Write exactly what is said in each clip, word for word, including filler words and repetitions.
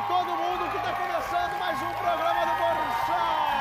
pra todo mundo que tá começando mais um programa do Borchá.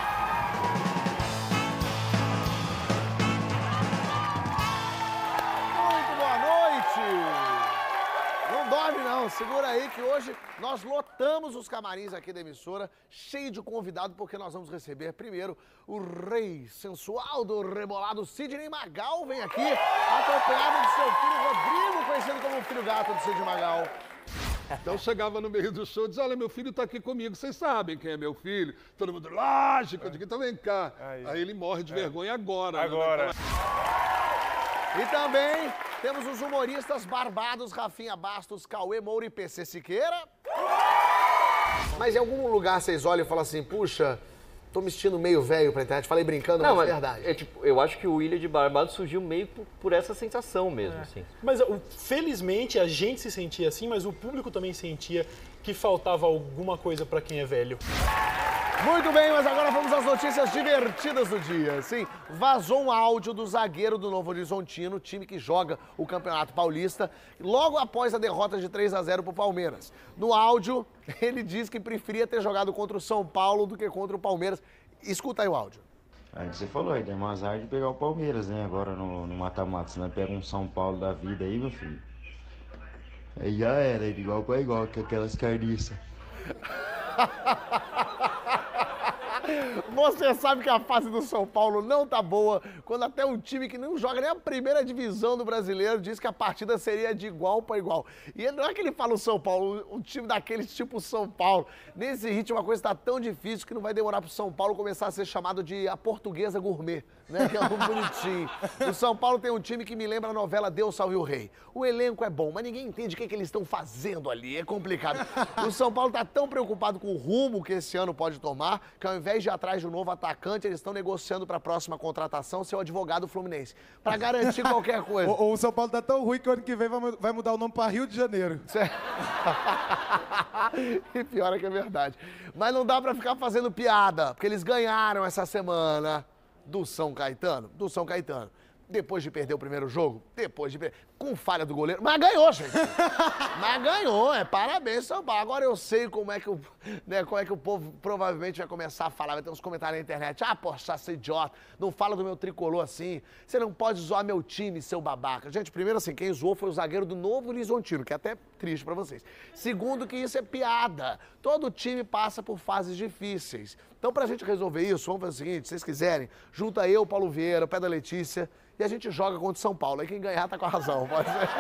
Muito boa noite. Não dorme não, segura aí que hoje nós lotamos os camarins aqui da emissora, cheio de convidado, porque nós vamos receber primeiro o rei sensual do rebolado, Sidney Magal, vem aqui, acompanhado do seu filho Rodrigo, conhecido como o filho gato do Sidney Magal. Então eu chegava no meio do show e dizia, olha, meu filho tá aqui comigo, vocês sabem quem é meu filho? Todo mundo, lógico, eu digo, então vem cá. Aí, Aí ele morre de é. vergonha agora. Agora. Né? E também temos os humoristas barbados, Rafinha Bastos, Cauê Moura e P C Siqueira. Mas em algum lugar vocês olham e falam assim, puxa, tô me sentindo meio velho pra internet. Falei brincando, não, mas é mas verdade. É, tipo, eu acho que o Ilha de Barbados surgiu meio por, por essa sensação mesmo, é. assim. Mas felizmente a gente se sentia assim, mas o público também sentia que faltava alguma coisa pra quem é velho. Muito bem, mas agora vamos às notícias divertidas do dia. Sim, vazou um áudio do zagueiro do Novo Horizontino, time que joga o Campeonato Paulista, logo após a derrota de três a zero pro Palmeiras. No áudio, ele diz que preferia ter jogado contra o São Paulo do que contra o Palmeiras. Escuta aí o áudio. Aí você falou, aí deu um azar de pegar o Palmeiras, né? Agora no mata-mata, senão pega um São Paulo da vida aí, meu filho. Aí já era, igual pra igual, com aquelas carniças. Você sabe que a fase do São Paulo não tá boa, quando até um time que não joga nem a primeira divisão do brasileiro diz que a partida seria de igual para igual. E não é que ele fala o São Paulo, um time daqueles tipo São Paulo. Nesse ritmo a coisa tá tão difícil que não vai demorar pro São Paulo começar a ser chamado de a portuguesa gourmet, né? Que é um bonitinho. O São Paulo tem um time que me lembra a novela Deus Salve o Rei. O elenco é bom, mas ninguém entende o que, é que eles estão fazendo ali, é complicado. O São Paulo tá tão preocupado com o rumo que esse ano pode tomar, que ao invés de ir atrás de um novo atacante, eles estão negociando para a próxima contratação seu advogado Fluminense, para garantir qualquer coisa. O, o São Paulo tá tão ruim que o ano que vem vai, vai mudar o nome para Rio de Janeiro. E pior é que é verdade. Mas não dá para ficar fazendo piada, porque eles ganharam essa semana do São Caetano, do São Caetano. Depois de perder o primeiro jogo, depois de perder, com falha do goleiro, mas ganhou, gente. Mas ganhou, é parabéns, São Paulo. Agora eu sei como é que o, né, como é que o povo provavelmente vai começar a falar, vai ter uns comentários na internet. Ah, poxa, você é idiota, não fala do meu tricolor assim, você não pode zoar meu time, seu babaca. Gente, primeiro assim, quem zoou foi o zagueiro do Novo Horizontino, que é até triste pra vocês. Segundo que isso é piada, todo time passa por fases difíceis. Então pra gente resolver isso, vamos fazer o seguinte, se vocês quiserem, junta eu, Paulo Vieira, o Pé da Letícia, e a gente joga contra o São Paulo. Aí quem ganhar tá com a razão, pode ser.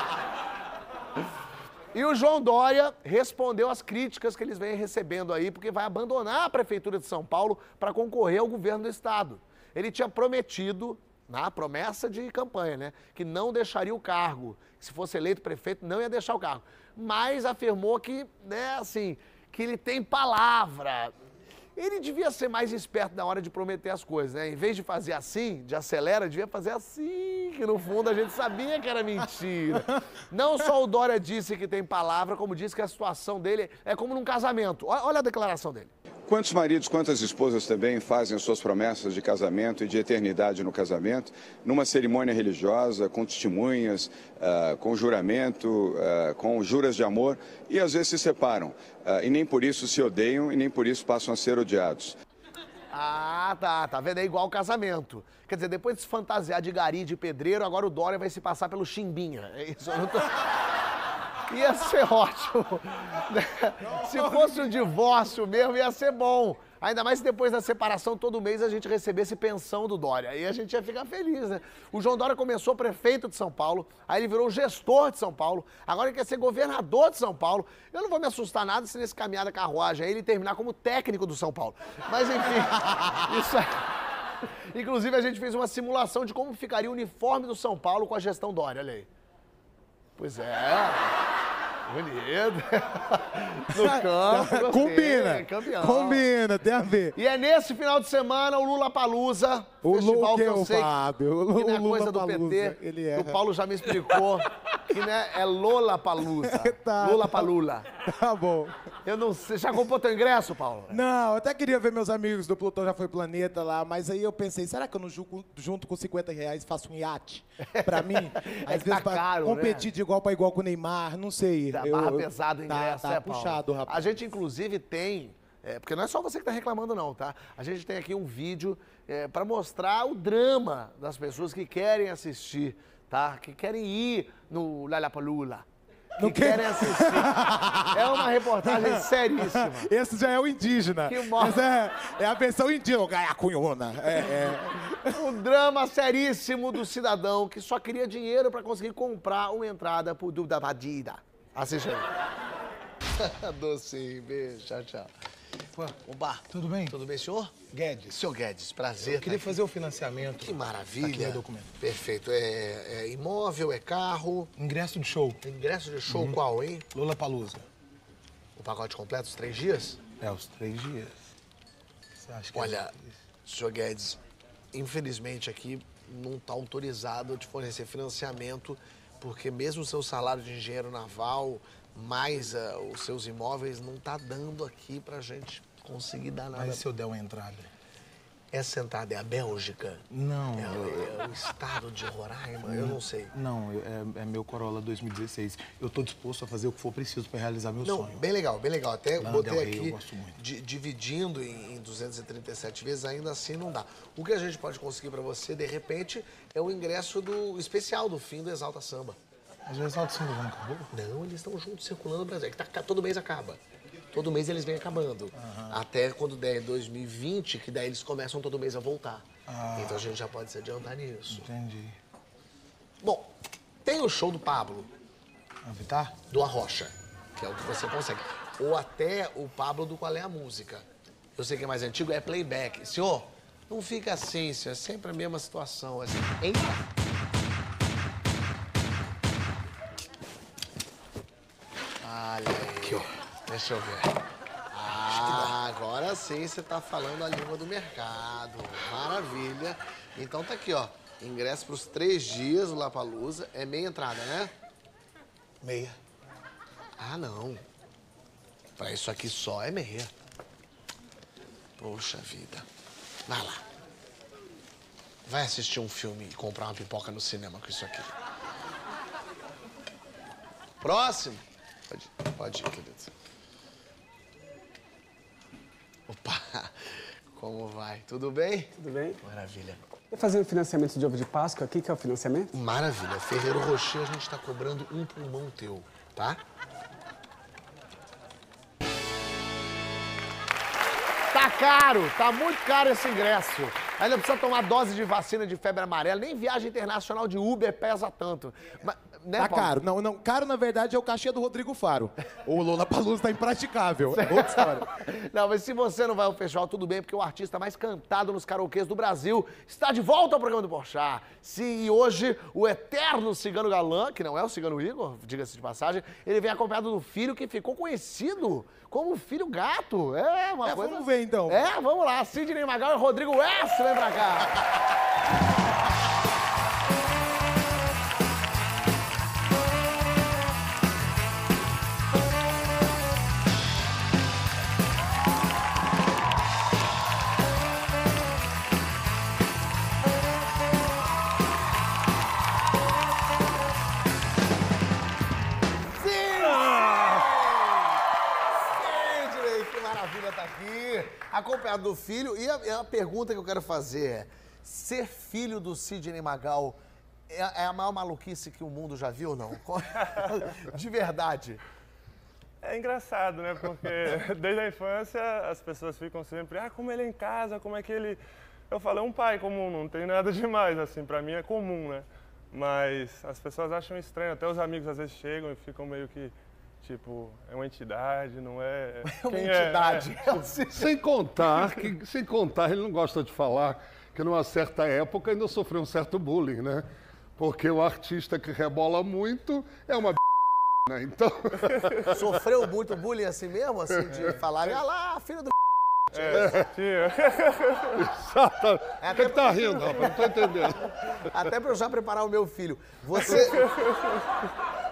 E o João Dória respondeu às críticas que eles vêm recebendo aí, porque vai abandonar a Prefeitura de São Paulo para concorrer ao governo do Estado. Ele tinha prometido, na promessa de campanha, né, que não deixaria o cargo, que se fosse eleito prefeito não ia deixar o cargo. Mas afirmou que, né, assim, que ele tem palavra. Ele devia ser mais esperto na hora de prometer as coisas, né? Em vez de fazer assim, de acelera, devia fazer assim, que no fundo a gente sabia que era mentira. Não só o Dória disse que tem palavra, como disse que a situação dele é como num casamento. Olha a declaração dele. Quantos maridos, quantas esposas também fazem suas promessas de casamento e de eternidade no casamento, numa cerimônia religiosa, com testemunhas, uh, com juramento, uh, com juras de amor, e às vezes se separam. Uh, e nem por isso se odeiam e nem por isso passam a ser odiados. Ah, tá, tá vendo? É igual casamento. Quer dizer, depois de se fantasiar de gari e de pedreiro, agora o Dória vai se passar pelo Chimbinha. É isso, eu não tô... Ia ser ótimo. Se fosse um divórcio mesmo, ia ser bom. Ainda mais se depois da separação, todo mês a gente recebesse pensão do Dória. Aí a gente ia ficar feliz, né? O João Dória começou prefeito de São Paulo, aí ele virou gestor de São Paulo, agora ele quer ser governador de São Paulo. Eu não vou me assustar nada se nesse caminhar da carruagem aí ele terminar como técnico do São Paulo. Mas enfim, isso é... Inclusive a gente fez uma simulação de como ficaria o uniforme do São Paulo com a gestão Dória, olha aí. Pois é... Bonito. No campo. Combina. Campeão. Combina, tem a ver. E é nesse final de semana o Lula Palusa. O festival Lu, que eu o sei Fábio, que não é o Lula coisa do Palusa, P T. ele é. O Paulo já me explicou. E né, é Lollapalooza. Tá. Lollapalooza. Tá bom. Eu não sei. Já comprou teu ingresso, Paulo? Não, eu até queria ver meus amigos do Plutão Já Foi Planeta lá, mas aí eu pensei, será que eu não junto, junto com cinquenta reais e faço um iate pra mim? Às tá caro, competir né? de igual pra igual com o Neymar, não sei. Tá eu, barra eu- pesado o ingresso, tá, né, tá Paulo? puxado, rapaz. A gente, inclusive, tem... é, porque não é só você que tá reclamando, não, tá? A gente tem aqui um vídeo é, pra mostrar o drama das pessoas que querem assistir, tá? Que querem ir no Lollapalooza. Que Não quer- querem assistir. É uma reportagem seríssima. Esse já é o indígena. Que morte. Essa é, é a versão indígena, Gaiacunhona. É, é. Um drama seríssimo do cidadão que só queria dinheiro pra conseguir comprar uma entrada pro Dúvida Badida. Assiste aí. Docinho, beijo, tchau, tchau. Oba, Tudo bem? tudo bem, senhor? Guedes, Senhor Guedes, prazer. eu queria tá aqui. fazer o financiamento. Que maravilha. Aqui é o documento. Perfeito. É, é imóvel, é carro, Ingresso de show, ingresso de show qual, hein? Lollapalooza. O pacote completo, os três dias? É, os três dias. Você acha que Olha, senhor Guedes, infelizmente aqui não está autorizado a te fornecer financiamento, porque mesmo o seu salário de engenheiro naval, mais ah, os seus imóveis, não tá dando aqui pra gente conseguir dar nada. Mas se eu der uma entrada? Essa entrada é a Bélgica? Não, É, eu- é o estado de Roraima? Eu não sei. não, eu- é, é meu Corolla dois mil e dezesseis. Eu tô disposto a fazer o que for preciso para realizar meu Não, sonho. bem legal, bem legal. Até Lana botei Del Rey, aqui, eu gosto muito. di- dividindo em, em duzentas e trinta e sete vezes, ainda assim não dá. O que a gente pode conseguir pra você, de repente, é o ingresso do especial do fim do Exalta Samba. Mas o Exalta Samba não acabou? Não, eles estão juntos circulando no Brasil. É que tá- todo mês acaba. Todo mês eles vêm acabando. Até quando der dois mil e vinte, que daí eles começam todo mês a voltar. Ah. Então a gente já pode se adiantar nisso. Entendi. Bom, tem o show do Pablo, A Vittar? do Arrocha, que é o que você consegue. Ou até o Pablo do Qual é a Música. Eu sei que é mais antigo, é playback. Senhor, não fica assim, senhor. É sempre a mesma situação. Assim. Entra. Olha aí. Aqui, ó. Deixa eu ver. Ah, agora sim você tá falando a língua do mercado. Maravilha. Então tá aqui, ó. Ingresso pros três dias do Lollapalooza. É meia entrada, né? Meia. Ah, não. Pra isso aqui só é meia. Poxa vida. Vai lá. Vai assistir um filme e comprar uma pipoca no cinema com isso aqui. Próximo. Pode, pode ir, querido. Opa, como vai? Tudo bem? Tudo bem? Maravilha. E fazendo financiamento de ovo de Páscoa aqui, que é o financiamento? Maravilha. Ferreiro Rocher, a gente tá cobrando um pulmão teu, tá? Tá caro, tá muito caro esse ingresso. Ainda precisa tomar dose de vacina de febre amarela. Nem viagem internacional de Uber pesa tanto. Mas, né, Tá Paulo? caro. Não, não. Caro, na verdade, é o cachê do Rodrigo Faro. O Lollapalooza tá impraticável. É outra história. Não, mas se você não vai ao festival, tudo bem, porque o artista mais cantado nos karaokês do Brasil está de volta ao programa do Porchat. Sim, e hoje o eterno Cigano Galã, que não é o Cigano Igor, diga-se de passagem, ele vem acompanhado do filho que ficou conhecido como o Filho Gato. É uma É, coisa... vamos ver, então. É, vamos lá. Sidney Magal e Rodrigo West, vem pra cá. Sidney, que maravilha tá aqui, acompanhado do filho. E a, e a pergunta que eu quero fazer é, ser filho do Sidney Magal é, é a maior maluquice que o mundo já viu ou não? De verdade. É engraçado, né? Porque desde a infância as pessoas ficam sempre, ah, como ele é em casa, como é que ele... Eu falo, é um pai comum, não tem nada demais, assim, pra mim é comum, né? Mas as pessoas acham estranho, até os amigos às vezes chegam e ficam meio que, tipo, é uma entidade, não é... É uma Quem entidade. É? É. Sem contar, que, sem contar, ele não gosta de falar que numa certa época ainda sofreu um certo bullying, né? Porque o artista que rebola muito é uma b... né? Então... Sofreu muito bullying assim mesmo, assim, de falar, ah lá, filho do... É, tinha. Exato. O que que tá rindo, rapaz? Não tô entendendo. Até pra eu já preparar o meu filho. Você...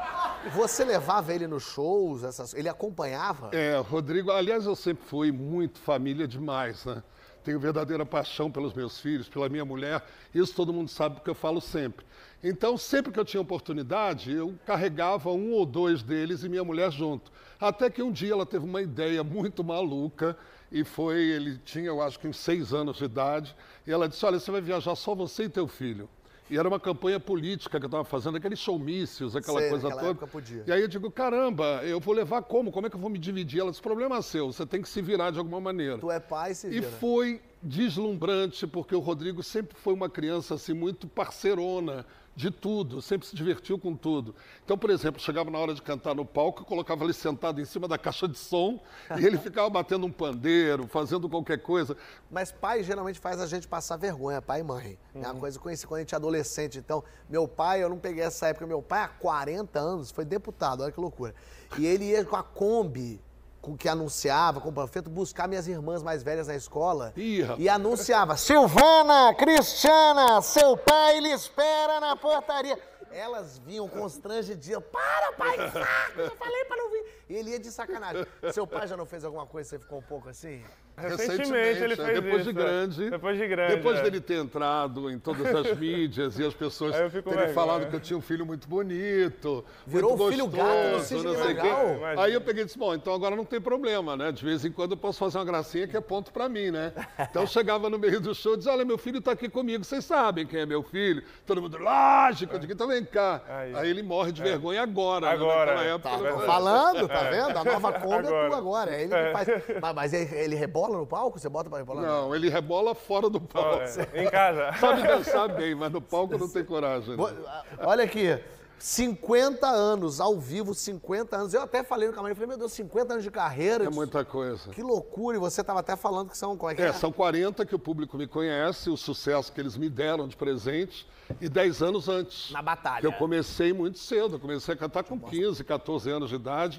Você levava ele nos shows? Essas... Ele acompanhava? É, Rodrigo, aliás, eu sempre fui muito família demais, né? Tenho verdadeira paixão pelos meus filhos, pela minha mulher. Isso todo mundo sabe porque eu falo sempre. Então, sempre que eu tinha oportunidade, eu carregava um ou dois deles e minha mulher junto. Até que um dia ela teve uma ideia muito maluca e foi, ele tinha, eu acho que uns seis anos de idade, e ela disse, olha, você vai viajar só você e teu filho. E era uma campanha política que eu estava fazendo, aqueles showmícios, aquela Sei, coisa naquela toda. época podia. E aí eu digo, caramba, eu vou levar como? Como é que eu vou me dividir? Ela disse, problema seu, você tem que se virar de alguma maneira. Tu é pai, se E vira. foi deslumbrante, porque o Rodrigo sempre foi uma criança assim, muito parceirona de tudo, sempre se divertiu com tudo. Então, por exemplo, chegava na hora de cantar no palco, eu colocava ele sentado em cima da caixa de som e ele ficava batendo um pandeiro, fazendo qualquer coisa. Mas pai geralmente faz a gente passar vergonha, pai e mãe. É uma coisa que eu conheci quando a gente é adolescente. Então, meu pai, eu não peguei essa época, meu pai há quarenta anos foi deputado, olha que loucura. E ele ia com a Kombi, com que anunciava, com o panfleto, buscar minhas irmãs mais velhas na escola. Ih, rapaz. E anunciava, Silvana, Cristiana, seu pai lhe espera na portaria. Elas vinham constrangidas, para, pai, que saco, eu falei pra não vir. E ele ia de sacanagem. Seu pai já não fez alguma coisa, você ficou um pouco assim? Recentemente ele fez depois isso. de grande. Depois de grande. Depois é. dele ter entrado em todas as mídias e as pessoas Aí eu fico terem vergonha. falado que eu tinha um filho muito bonito, Virou muito o filho gostoso, gato do Sidney não sei o quê. Magal? Imagina. Aí eu peguei e disse, bom, então agora não tem problema, né? De vez em quando eu posso fazer uma gracinha que é ponto pra mim, né? Então eu chegava no meio do show e dizia, olha, meu filho tá aqui comigo, vocês sabem quem é meu filho? Todo mundo, lógico, eu digo, então vem cá. Aí. Aí ele morre de vergonha agora, Agora, né? Naquela é. época. Tá, ele- tô falando, tá vendo? A nova Kombi é Agora. tua agora. É ele que faz. Mas, mas ele, ele rebola no palco? Você bota pra rebolar? Não, ele rebola fora do palco. É, em casa. Sabe dançar bem, mas no palco não tem coragem. Bo- Né? Olha aqui, cinquenta anos, ao vivo, cinquenta anos. Eu até falei no camarim, falei, meu Deus, cinquenta anos de carreira. É muita coisa. Que loucura. E você estava até falando que são... Como é que é? É, são quarenta que o público me conhece, o sucesso que eles me deram de presente, e dez anos antes. Na batalha. Que eu comecei muito cedo, eu comecei a cantar com quinze, quatorze anos de idade,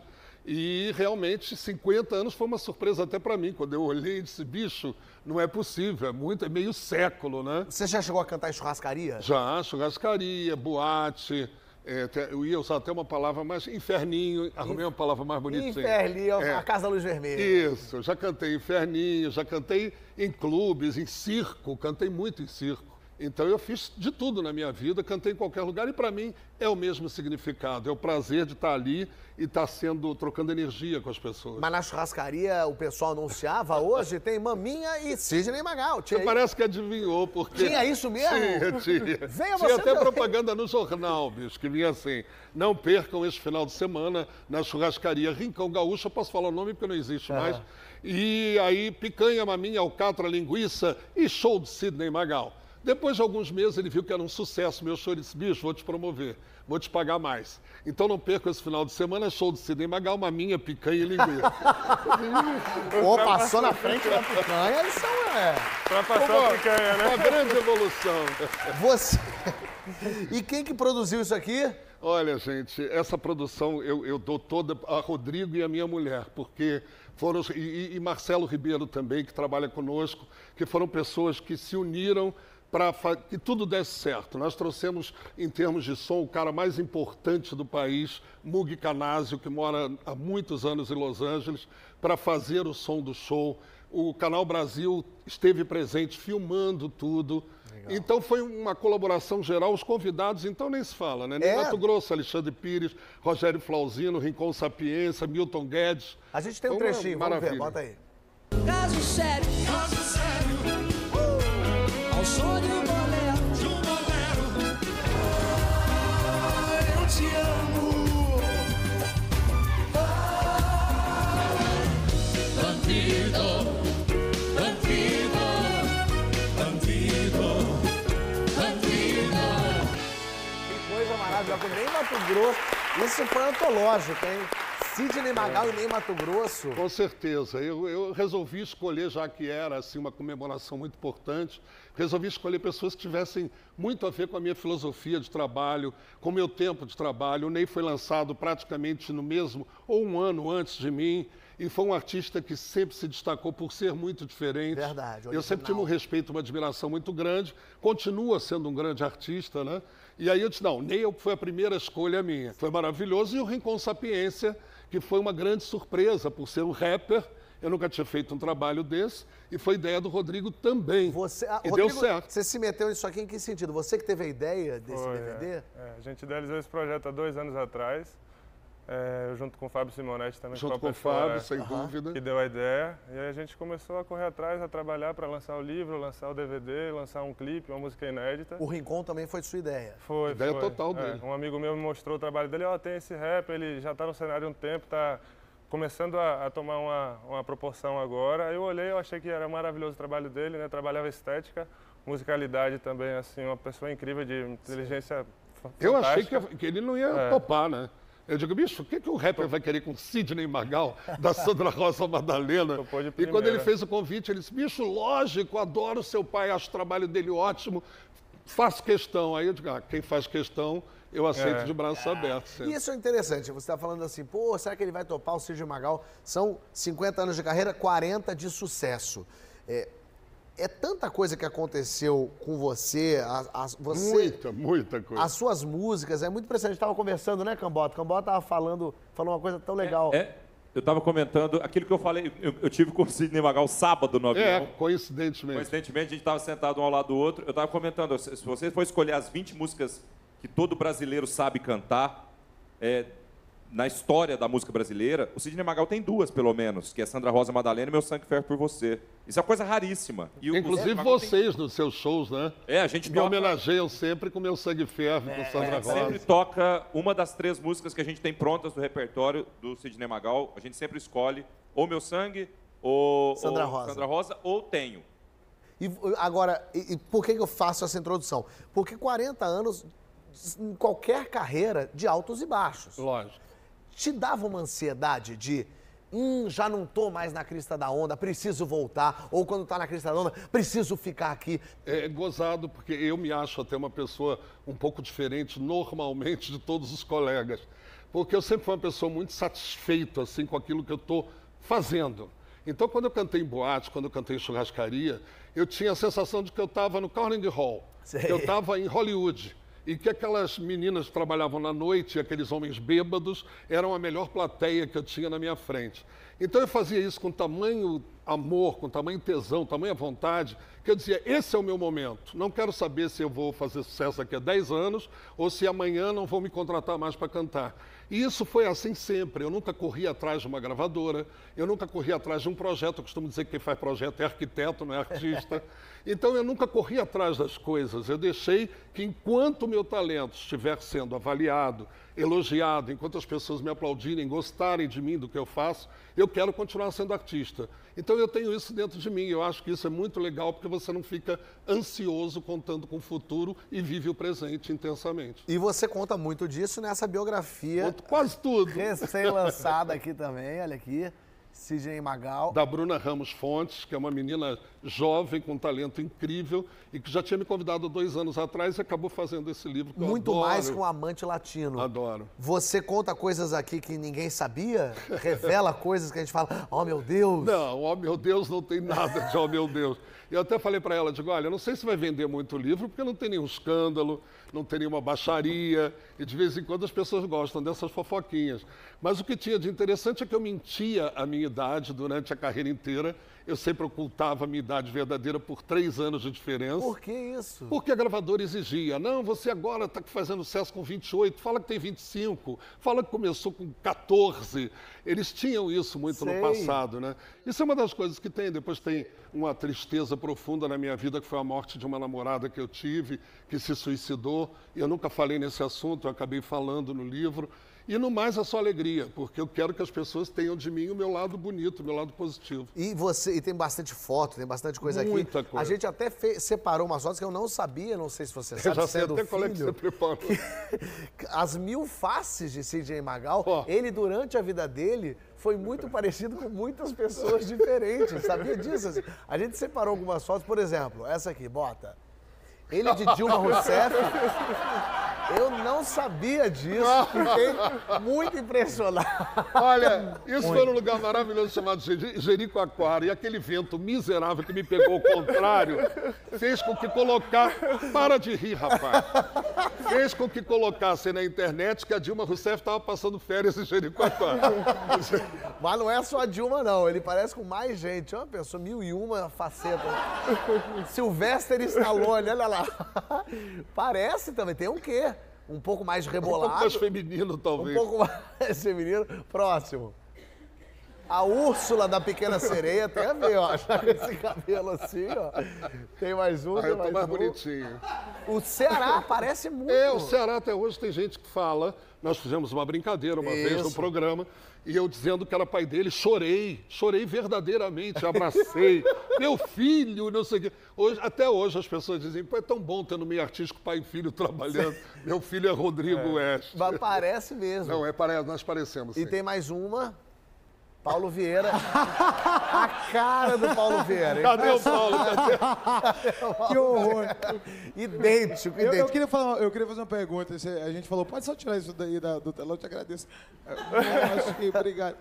e realmente cinquenta anos foi uma surpresa até para mim, quando eu olhei e disse, bicho, não é possível, é muito, é meio século, né? Você já chegou a cantar em churrascaria? Já, churrascaria, boate, é, te- eu ia usar até uma palavra mais, inferninho, arrumei uma palavra mais bonita. sim. Inferninho, É. a Casa da Luz Vermelha. Isso, já cantei inferninho, já cantei em clubes, em circo, cantei muito em circo. Então eu fiz de tudo na minha vida, cantei em qualquer lugar e para mim é o mesmo significado, é o prazer de estar ali e estar sendo, trocando energia com as pessoas. Mas na churrascaria o pessoal anunciava, hoje tem Maminha e Sidney Magal. Tinha Você parece que adivinhou, porque... Tinha isso mesmo? Tinha, tinha. Venha Tinha você até também. propaganda no jornal, bicho, que vinha assim, não percam este final de semana na churrascaria Rincão Gaúcho, eu posso falar o nome porque não existe mais, e aí picanha, maminha, alcatra, linguiça e show de Sidney Magal. Depois de alguns meses ele viu que era um sucesso, meu show, ele disse, bicho, vou te promover, vou te pagar mais. Então não perca esse final de semana, show de Sidney Magal, maminha, picanha e linguiça. Pô, passou na frente da picanha, eles são, é... Pra passar a picanha, né? Uma grande evolução. Você... E quem que produziu isso aqui? Olha, gente, essa produção eu, eu dou toda a Rodrigo e a minha mulher, porque foram, os- e, e Marcelo Ribeiro também, que trabalha conosco, que foram pessoas que se uniram para que tudo desse certo. Nós trouxemos, em termos de som, o cara mais importante do país, Mugi Canásio, que mora há muitos anos em Los Angeles, para fazer o som do show. O Canal Brasil esteve presente filmando tudo. Então foi uma colaboração geral, os convidados, então nem se fala, né? Nem É. Mato Grosso, Alexandre Pires, Rogério Flauzino, Rincon Sapiência, Milton Guedes. A gente tem um Foi uma trechinho, vamos ver, maravilha. bota aí. Caso sério, caso sério, uh, ao som de um bolero, de um bolero. Ah, eu te amo. Ah, bandido, bandido, bandido, bandido. Que coisa maravilhosa, nem Mato Grosso. Isso foi antológico, hein? Sidney Magal e nem Mato Grosso. Com certeza. Eu, eu resolvi escolher, já que era assim, uma comemoração muito importante, resolvi escolher pessoas que tivessem muito a ver com a minha filosofia de trabalho, com o meu tempo de trabalho. O Ney foi lançado praticamente no mesmo, ou um ano antes de mim, e foi um artista que sempre se destacou por ser muito diferente. Verdade, Eu sempre tive um original. respeito, uma admiração muito grande, continua sendo um grande artista, né? E aí eu disse, não, Neil foi a primeira escolha minha. Foi maravilhoso. E o Rincon Sapiência, que foi uma grande surpresa por ser um rapper. Eu nunca tinha feito um trabalho desse. E foi ideia do Rodrigo também. Você, ah, e Rodrigo, deu certo. Você se meteu nisso aqui em que sentido? Você que teve a ideia desse Foi, D V D? É, é. A gente idealizou esse projeto há dois anos atrás. É, eu junto com o Fábio Simonetti também. Junto com o pessoa, Fábio, é, sem dúvida. Que deu a ideia. E aí a gente começou a correr atrás, a trabalhar para lançar o livro, lançar o D V D, lançar um clipe, uma música inédita. O Rincon também foi sua ideia? Foi, Ideia foi. total É, dele. um amigo meu me mostrou o trabalho dele. Ó, tem esse rap, ele já está no cenário há um tempo, está começando a, a tomar uma, uma proporção agora. Aí eu olhei, eu achei que era maravilhoso o trabalho dele, né? Trabalhava estética, musicalidade também, assim, uma pessoa incrível de inteligência fantástica. Eu achei que, que ele não ia É. topar, né? Eu digo, bicho, o que, que o rapper vai querer com Sidney Magal, da Sandra Rosa Madalena? Topou de E quando primeira. ele fez o convite, ele disse, bicho, lógico, adoro seu pai, acho o trabalho dele ótimo, faço questão. Aí eu digo, ah, quem faz questão, eu aceito É. de braços abertos. sempre. E isso é interessante, você está falando assim, pô, será que ele vai topar o Sidney Magal? São cinquenta anos de carreira, quarenta de sucesso. É, é tanta coisa que aconteceu com você, a, a- você... Muita, muita coisa. As suas músicas, é muito impressionante. A gente estava conversando, né, Cambota? Cambota estava falando, falou uma coisa tão legal. É, eu estava comentando aquilo que eu falei, eu, eu tive com o Sidney Magal sábado no avião. É, coincidentemente. Coincidentemente, a gente estava sentado um ao lado do outro. Eu estava comentando, se se você for escolher as vinte músicas que todo brasileiro sabe cantar, é, na história da música brasileira, o Sidney Magal tem duas, pelo menos, que é Sandra Rosa Madalena e Meu Sangue Ferve por Você. Isso é uma coisa raríssima. E o- o Inclusive Sidney Magal vocês nos seus shows, né? É, a gente me toca- homenageiam sempre com Meu Sangue Ferve, com Sandra A gente Rosa. sempre toca uma das três músicas que a gente tem prontas do repertório do Sidney Magal. A gente sempre escolhe ou Meu Sangue, ou Sandra ou Rosa. Sandra Rosa, ou Tenho. E agora, e, e por que que eu faço essa introdução? Porque quarenta anos, em qualquer carreira, de altos e baixos. Lógico. Te dava uma ansiedade de, hum, já não tô mais na crista da onda, preciso voltar, ou quando tá na crista da onda, preciso ficar aqui. É gozado, porque eu me acho até uma pessoa um pouco diferente, normalmente, de todos os colegas. Porque eu sempre fui uma pessoa muito satisfeita, assim, com aquilo que eu estou fazendo. Então, quando eu cantei em boate, quando eu cantei em churrascaria, eu tinha a sensação de que eu estava no Carnegie Hall, Sei. que eu estava em Hollywood. E que aquelas meninas que trabalhavam na noite e aqueles homens bêbados eram a melhor plateia que eu tinha na minha frente. Então eu fazia isso com tamanho amor, com tamanho tesão, tamanha vontade, que eu dizia, esse é o meu momento. Não quero saber se eu vou fazer sucesso daqui a dez anos ou se amanhã não vão me contratar mais para cantar. E isso foi assim sempre. Eu nunca corri atrás de uma gravadora, eu nunca corri atrás de um projeto. Eu costumo dizer que quem faz projeto é arquiteto, não é artista. Então eu nunca corri atrás das coisas. Eu deixei que enquanto o meu talento estiver sendo avaliado, elogiado, enquanto as pessoas me aplaudirem, gostarem de mim, do que eu faço, eu quero continuar sendo artista. Então eu tenho isso dentro de mim. Eu acho que isso é muito legal porque você não fica ansioso contando com o futuro e vive o presente intensamente. E você conta muito disso nessa biografia. Conto quase tudo. Recém-lançada aqui também, olha aqui. Sidney Magal. Da Bruna Ramos Fontes, que é uma menina jovem, com um talento incrível, e que já tinha me convidado dois anos atrás e acabou fazendo esse livro que eu Muito adoro. mais que um amante latino. Adoro. Você conta coisas aqui que ninguém sabia? Revela coisas que a gente fala, oh meu Deus. Não, oh meu Deus, não tem nada de oh meu Deus. Eu até falei para ela, digo, olha, eu não sei se vai vender muito livro, porque não tem nenhum escândalo, não tem nenhuma baixaria, e de vez em quando as pessoas gostam dessas fofoquinhas. Mas o que tinha de interessante é que eu mentia a minha idade durante a carreira inteira. Eu sempre ocultava a minha idade verdadeira por três anos de diferença. Por que isso? Porque a gravadora exigia. Não, você agora está fazendo sucesso com vinte e oito, fala que tem vinte e cinco, fala que começou com quatorze. Eles tinham isso muito Sei. no passado, né? Isso é uma das coisas que tem. Depois tem uma tristeza profunda na minha vida, que foi a morte de uma namorada que eu tive, que se suicidou. Eu nunca falei nesse assunto, eu acabei falando no livro. E no mais é só alegria, porque eu quero que as pessoas tenham de mim o meu lado bonito, o meu lado positivo. E você e tem bastante foto, tem bastante coisa Muita aqui. coisa. A gente até fe- separou umas fotos que eu não sabia, não sei se você Eu sabe, já sei sendo até qual é que filho. você preparou. As mil faces de Sidney Magal, ele durante a vida dele foi muito parecido com muitas pessoas diferentes, sabia disso? Assim, a gente separou algumas fotos, por exemplo, essa aqui, bota. Ele de Dilma Rousseff. Eu não sabia disso, fiquei muito impressionado. Olha, isso Muito. foi num lugar maravilhoso chamado Jeri- Jericoacoara. E aquele vento miserável que me pegou ao contrário fez com que colocar... Para de rir, rapaz. Fez com que colocassem na internet que a Dilma Rousseff estava passando férias em Jericoacoara. Mas não é só a Dilma, não. Ele parece com mais gente. É uma pessoa, mil e uma faceta. Sylvester Stallone, olha lá. Parece também. Tem um quê? Um pouco mais rebolado. Um pouco mais feminino, talvez. Um pouco mais feminino. Próximo. A Úrsula da Pequena Sereia tem a ver, ó. Esse cabelo assim, ó. Tem mais um, Ah, tem eu tô mais, mais um. bonitinho. O Ceará parece muito. É, o Ceará até hoje tem gente que fala. Nós fizemos uma brincadeira uma vez no Isso. programa, e eu dizendo que era pai dele, chorei, chorei verdadeiramente, abracei. Meu filho, não sei o quê. Hoje, até hoje as pessoas dizem, pô, é tão bom ter no meio artístico pai e filho trabalhando. Meu filho é Rodrigo Oeste. Mas parece mesmo. Não, é, pare- nós parecemos. E Sim. tem mais uma. Paulo Vieira. A cara do Paulo Vieira. Cadê o Paulo? Cadê? Que horror. Idêntico, Eu, idêntico. eu, queria falar, eu queria fazer uma pergunta. Você- A gente falou, pode só tirar isso daí da- do telão, eu te agradeço. Eu acho que, obrigado.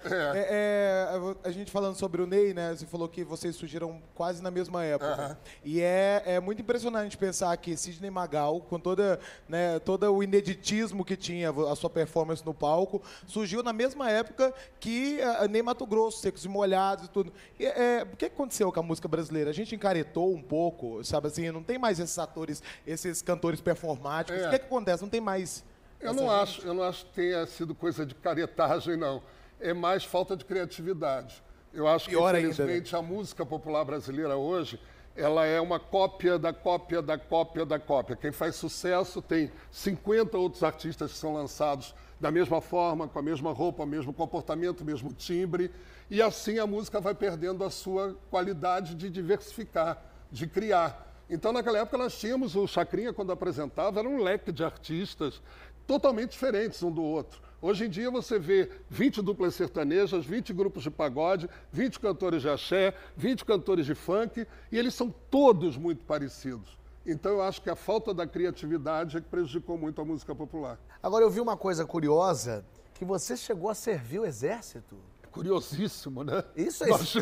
É, é, a gente falando sobre o Ney, né? Você falou que vocês surgiram quase na mesma época. E é, é muito impressionante pensar que Sidney Magal, com toda, né, todo o ineditismo que tinha a sua performance no palco, surgiu na mesma época que a Ney Mato Grosso, Secos e Molhados e tudo. E, é, o que aconteceu com a música brasileira? A gente encaretou um pouco, sabe assim? Não tem mais esses atores, esses cantores performáticos. É. O que, que acontece? Não tem mais... Eu essa não, gente? acho, eu não acho que tenha sido coisa de caretagem, não. É mais falta de criatividade. Eu acho que, Pior ainda, infelizmente, a música popular brasileira hoje, ela é uma cópia da cópia da cópia da cópia. Quem faz sucesso tem cinquenta outros artistas que são lançados da mesma forma, com a mesma roupa, o mesmo comportamento, o mesmo timbre. E assim a música vai perdendo a sua qualidade de diversificar, de criar. Então, naquela época, nós tínhamos o Chacrinha, quando apresentava, era um leque de artistas totalmente diferentes um do outro. Hoje em dia, você vê vinte duplas sertanejas, vinte grupos de pagode, vinte cantores de axé, vinte cantores de funk, e eles são todos muito parecidos. Então, eu acho que a falta da criatividade é que prejudicou muito a música popular. Agora, eu vi uma coisa curiosa, que você chegou a servir o exército. Curiosíssimo, né? Isso é isso.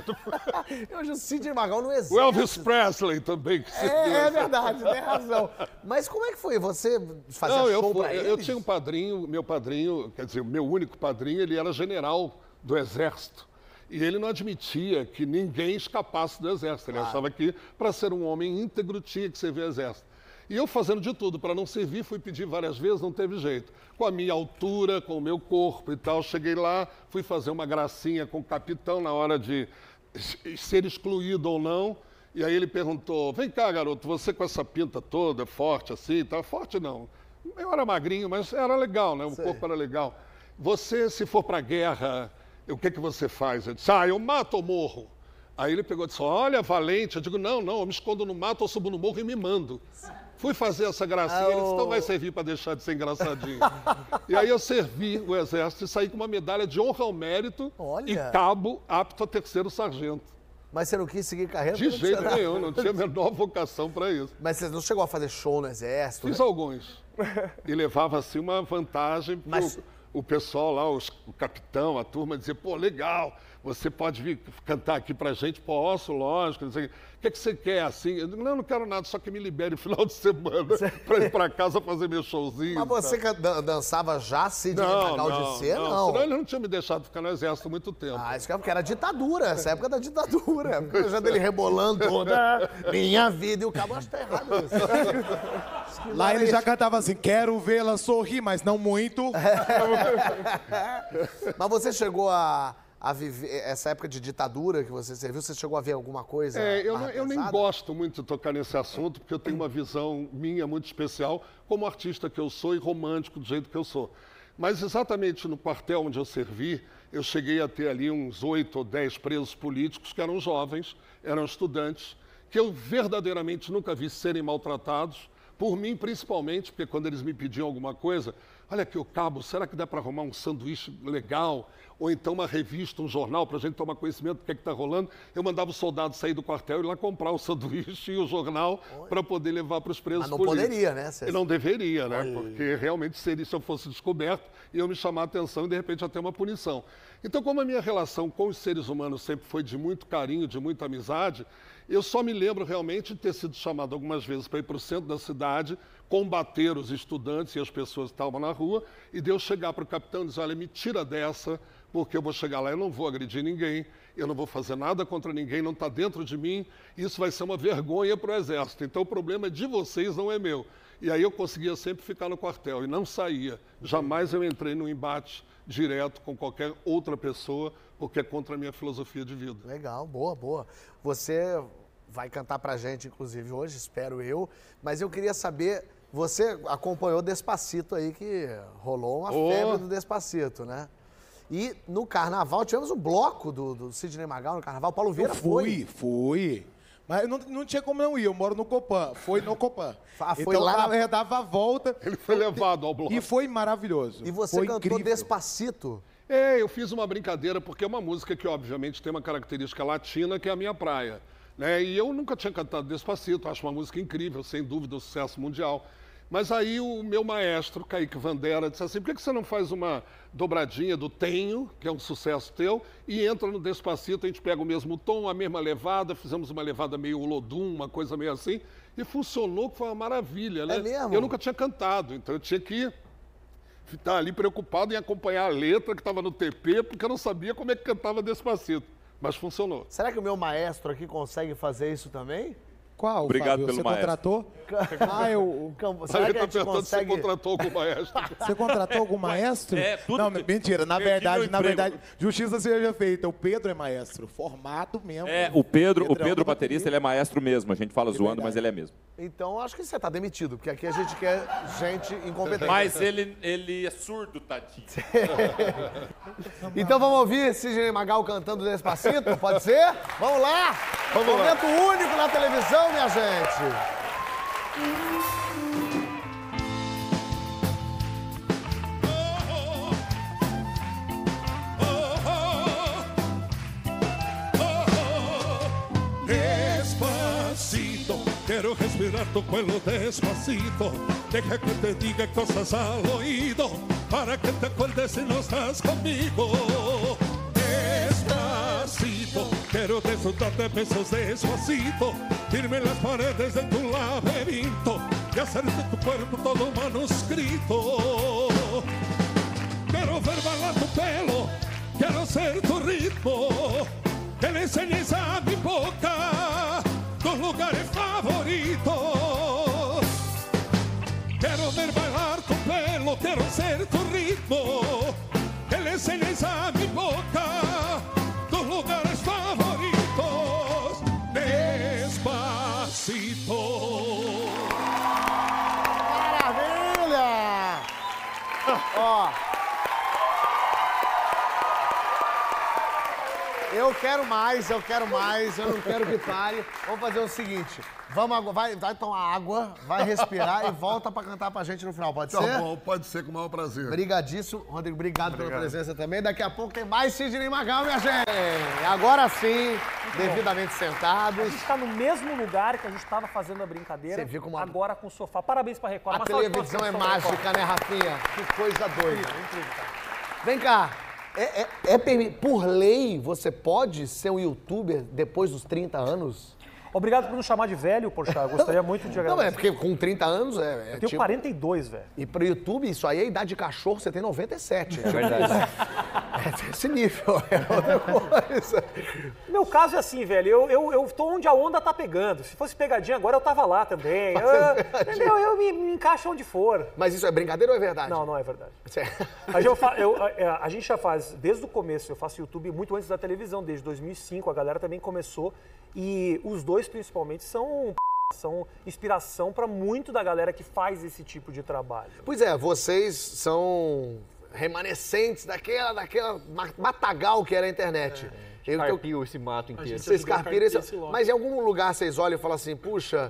Eu acho o Sidney Magal no exército. O Elvis Presley também. Que se É, deu é essa- verdade, tem razão. Mas como é que foi? Você fazia Não, eu, show fui- pra eu, eles? eu tinha um padrinho, meu padrinho, quer dizer, o meu único padrinho, ele era general do Exército. E ele não admitia que ninguém escapasse do Exército. Ele achava que, para ser um homem íntegro, tinha que servir o Exército. E eu fazendo de tudo para não servir, fui pedir várias vezes, não teve jeito. Com a minha altura, com o meu corpo e tal, cheguei lá, fui fazer uma gracinha com o capitão na hora de ser excluído ou não. E aí ele perguntou, vem cá, garoto, você com essa pinta toda, forte assim e tal. Forte não, eu era magrinho, mas era legal, né? O Sei. corpo era legal. Você, se for para a guerra, o que, que você faz? Eu disse, ah, eu mato ou morro? Aí ele pegou e disse, olha, valente. Eu digo, não, não, eu me escondo no mato, eu subo no morro e me mando. Fui fazer essa gracinha, ele disse, então vai servir para deixar de ser engraçadinho. E aí eu servi o Exército e saí com uma medalha de honra ao mérito Olha. e cabo apto a terceiro sargento. Mas você não quis seguir carreira? De porque não jeito tinha nenhum, nada. não tinha a menor vocação para isso. Mas você não chegou a fazer show no exército? Fiz né? alguns. E levava assim uma vantagem pro Mas- o pessoal lá, os- o capitão, a turma, dizia, pô, legal, você pode vir cantar aqui pra gente, posso, lógico, não sei o quê. O que, é que você quer, assim? Eu digo, não, não quero nada, só que me libere no final de semana pra ir pra casa fazer meu showzinho. Mas você tá? que dan- dançava já Sidney Não, Magal não, de ser, não. não. Senão ele não tinha me deixado ficar no exército há muito tempo. Ah, isso que é porque era ditadura, essa época da ditadura. Eu já dele rebolando toda minha vida e o cabo acho que tá errado isso. Lá ele já cantava assim, quero vê-la sorrir, mas não muito. Mas você chegou a, a viver essa época de ditadura que você serviu, você chegou a ver alguma coisa? É, eu, mais não- eu nem pesada? gosto muito de tocar nesse assunto, porque eu tenho uma visão minha muito especial, como artista que eu sou e romântico do jeito que eu sou. Mas exatamente no quartel onde eu servi, eu cheguei a ter ali uns oito ou dez presos políticos que eram jovens, eram estudantes, que eu verdadeiramente nunca vi serem maltratados, por mim principalmente, porque quando eles me pediam alguma coisa, olha aqui o cabo, será que dá para arrumar um sanduíche legal? Ou então uma revista, um jornal, para a gente tomar conhecimento do que é está rolando. Eu mandava o soldado sair do quartel e ir lá comprar o sanduíche e o jornal para poder levar para os presos Mas não políticos. poderia, né? Cê... E não deveria, né? Olha. Porque realmente seria, se eu fosse descoberto, iam me chamar a atenção e de repente até uma punição. Então, como a minha relação com os seres humanos sempre foi de muito carinho, de muita amizade, eu só me lembro realmente de ter sido chamado algumas vezes para ir para o centro da cidade, combater os estudantes e as pessoas que estavam na rua, e de eu chegar para o capitão e dizer, olha, me tira dessa, porque eu vou chegar lá, eu não vou agredir ninguém, eu não vou fazer nada contra ninguém, não está dentro de mim, isso vai ser uma vergonha para o Exército. Então o problema é de vocês, não é meu. E aí eu conseguia sempre ficar no quartel e não saía. Jamais eu entrei num embate direto com qualquer outra pessoa, porque é contra a minha filosofia de vida. Legal, boa, boa. Você vai cantar pra gente, inclusive, hoje, espero eu, mas eu queria saber, você acompanhou Despacito aí, que rolou uma Oh. febre do Despacito, né? E no carnaval, tivemos um bloco do, do Sidney Magal no carnaval, Paulo Vieira Eu fui, foi. fui. Mas não, não tinha como não ir, eu moro no Copan. Foi no Copan. Ah, foi então, lá na- eu dava a volta. Ele foi levado ao bloco. E foi maravilhoso. E você foi cantou incrível. Despacito. É, eu fiz uma brincadeira, porque é uma música que, obviamente, tem uma característica latina, que é a minha praia. Né? E eu nunca tinha cantado Despacito, acho uma música incrível, sem dúvida, um sucesso mundial. Mas aí o meu maestro, Kaique Vandera, disse assim, por que que você não faz uma dobradinha do Tenho, que é um sucesso teu, e entra no Despacito, a gente pega o mesmo tom, a mesma levada, fizemos uma levada meio Olodum, uma coisa meio assim, e funcionou, que foi uma maravilha, né? É mesmo? Eu nunca tinha cantado, então eu tinha que estar ali preocupado em acompanhar a letra que estava no T P, porque eu não sabia como é que cantava Despacito, mas funcionou. Será que o meu maestro aqui consegue fazer isso também? Qual, Obrigado Fábio? pelo Você maestro. contratou? Ah, eu... Cam- Aí Será ele que a está gente perguntando se você consegue... contratou algum maestro. Você contratou algum maestro? é, tudo Não, que- mentira. Na perdi verdade, meu na emprego. verdade, justiça seja feita. O Pedro é maestro, formado mesmo. É, o Pedro, o Pedrão Pedro da baterista, ele é maestro mesmo. A gente fala zoando, verdade. mas ele é mesmo. Então, acho que você tá demitido, porque aqui a gente quer gente incompetente. Mas ele, ele é surdo, tadinho. Então vamos ouvir Sidney Magal cantando Despacito, pode ser? Vamos lá! Momento único na televisão, minha gente! Despacito, quiero respirar tu cuello despacito. Deja que te diga cosas al oído, para que te acuerdes si no estás conmigo. Despacito, quiero disfrutar de besos despacito, firme en las paredes de tu laberinto y hacer de tu cuerpo todo un manuscrito. Quiero ver bailar tu pelo, quiero ser tu ritmo, que le enseñes a mi boca tus lugares favoritos. Quiero ver bailar tu pelo, quiero ser tu ritmo, que le enseñes a mi boca tus lugares favoritos. Despacito. Maravilha! Ó. Eu quero mais, eu quero mais, eu não quero que pare. Vamos fazer o seguinte, vamos agora, vai, vai tomar água, vai respirar e volta pra cantar pra gente no final, pode Tá ser? bom, pode ser, com o maior prazer. Brigadíssimo. Rodrigo, obrigado, pela presença também. Daqui a pouco tem mais Sidney Magal, minha gente. Agora sim, devidamente A sentados. gente tá no mesmo lugar que a gente tava fazendo a brincadeira, Você viu como a- agora com o sofá. Parabéns pra Record. A Uma salva de televisão é palmas pra Record. mágica, né, Rafinha? Que coisa doida. Incrível, incrível, cara. Vem cá, é, é, é permi- por lei você pode ser um youtuber depois dos trinta anos? Obrigado por nos chamar de velho, Porchat. Gostaria muito de agradecer. Não, é porque com trinta anos é, é Eu tenho tipo... quarenta e dois, velho. E pro YouTube, isso aí é idade de cachorro, você tem noventa e sete. É verdade. É esse nível, é outra coisa. Meu caso é assim, velho. Eu, eu, eu tô onde a onda tá pegando. Se fosse pegadinha agora, eu tava lá também. Eu, entendeu? Eu me, me encaixo onde for. Mas isso é brincadeira ou é verdade? Não, não é verdade. Certo. Mas eu fa- eu- a, a gente já faz, desde o começo, eu faço YouTube muito antes da televisão, desde dois mil e cinco, a galera também começou. E os dois, principalmente, são, são inspiração para muito da galera que faz esse tipo de trabalho. Pois é, vocês são remanescentes daquela, daquela ma- matagal que era a internet. Eu- eu- Escarpiu esse mato inteiro. Vocês carpiram esse... Mas em algum lugar vocês olham e falam assim, puxa,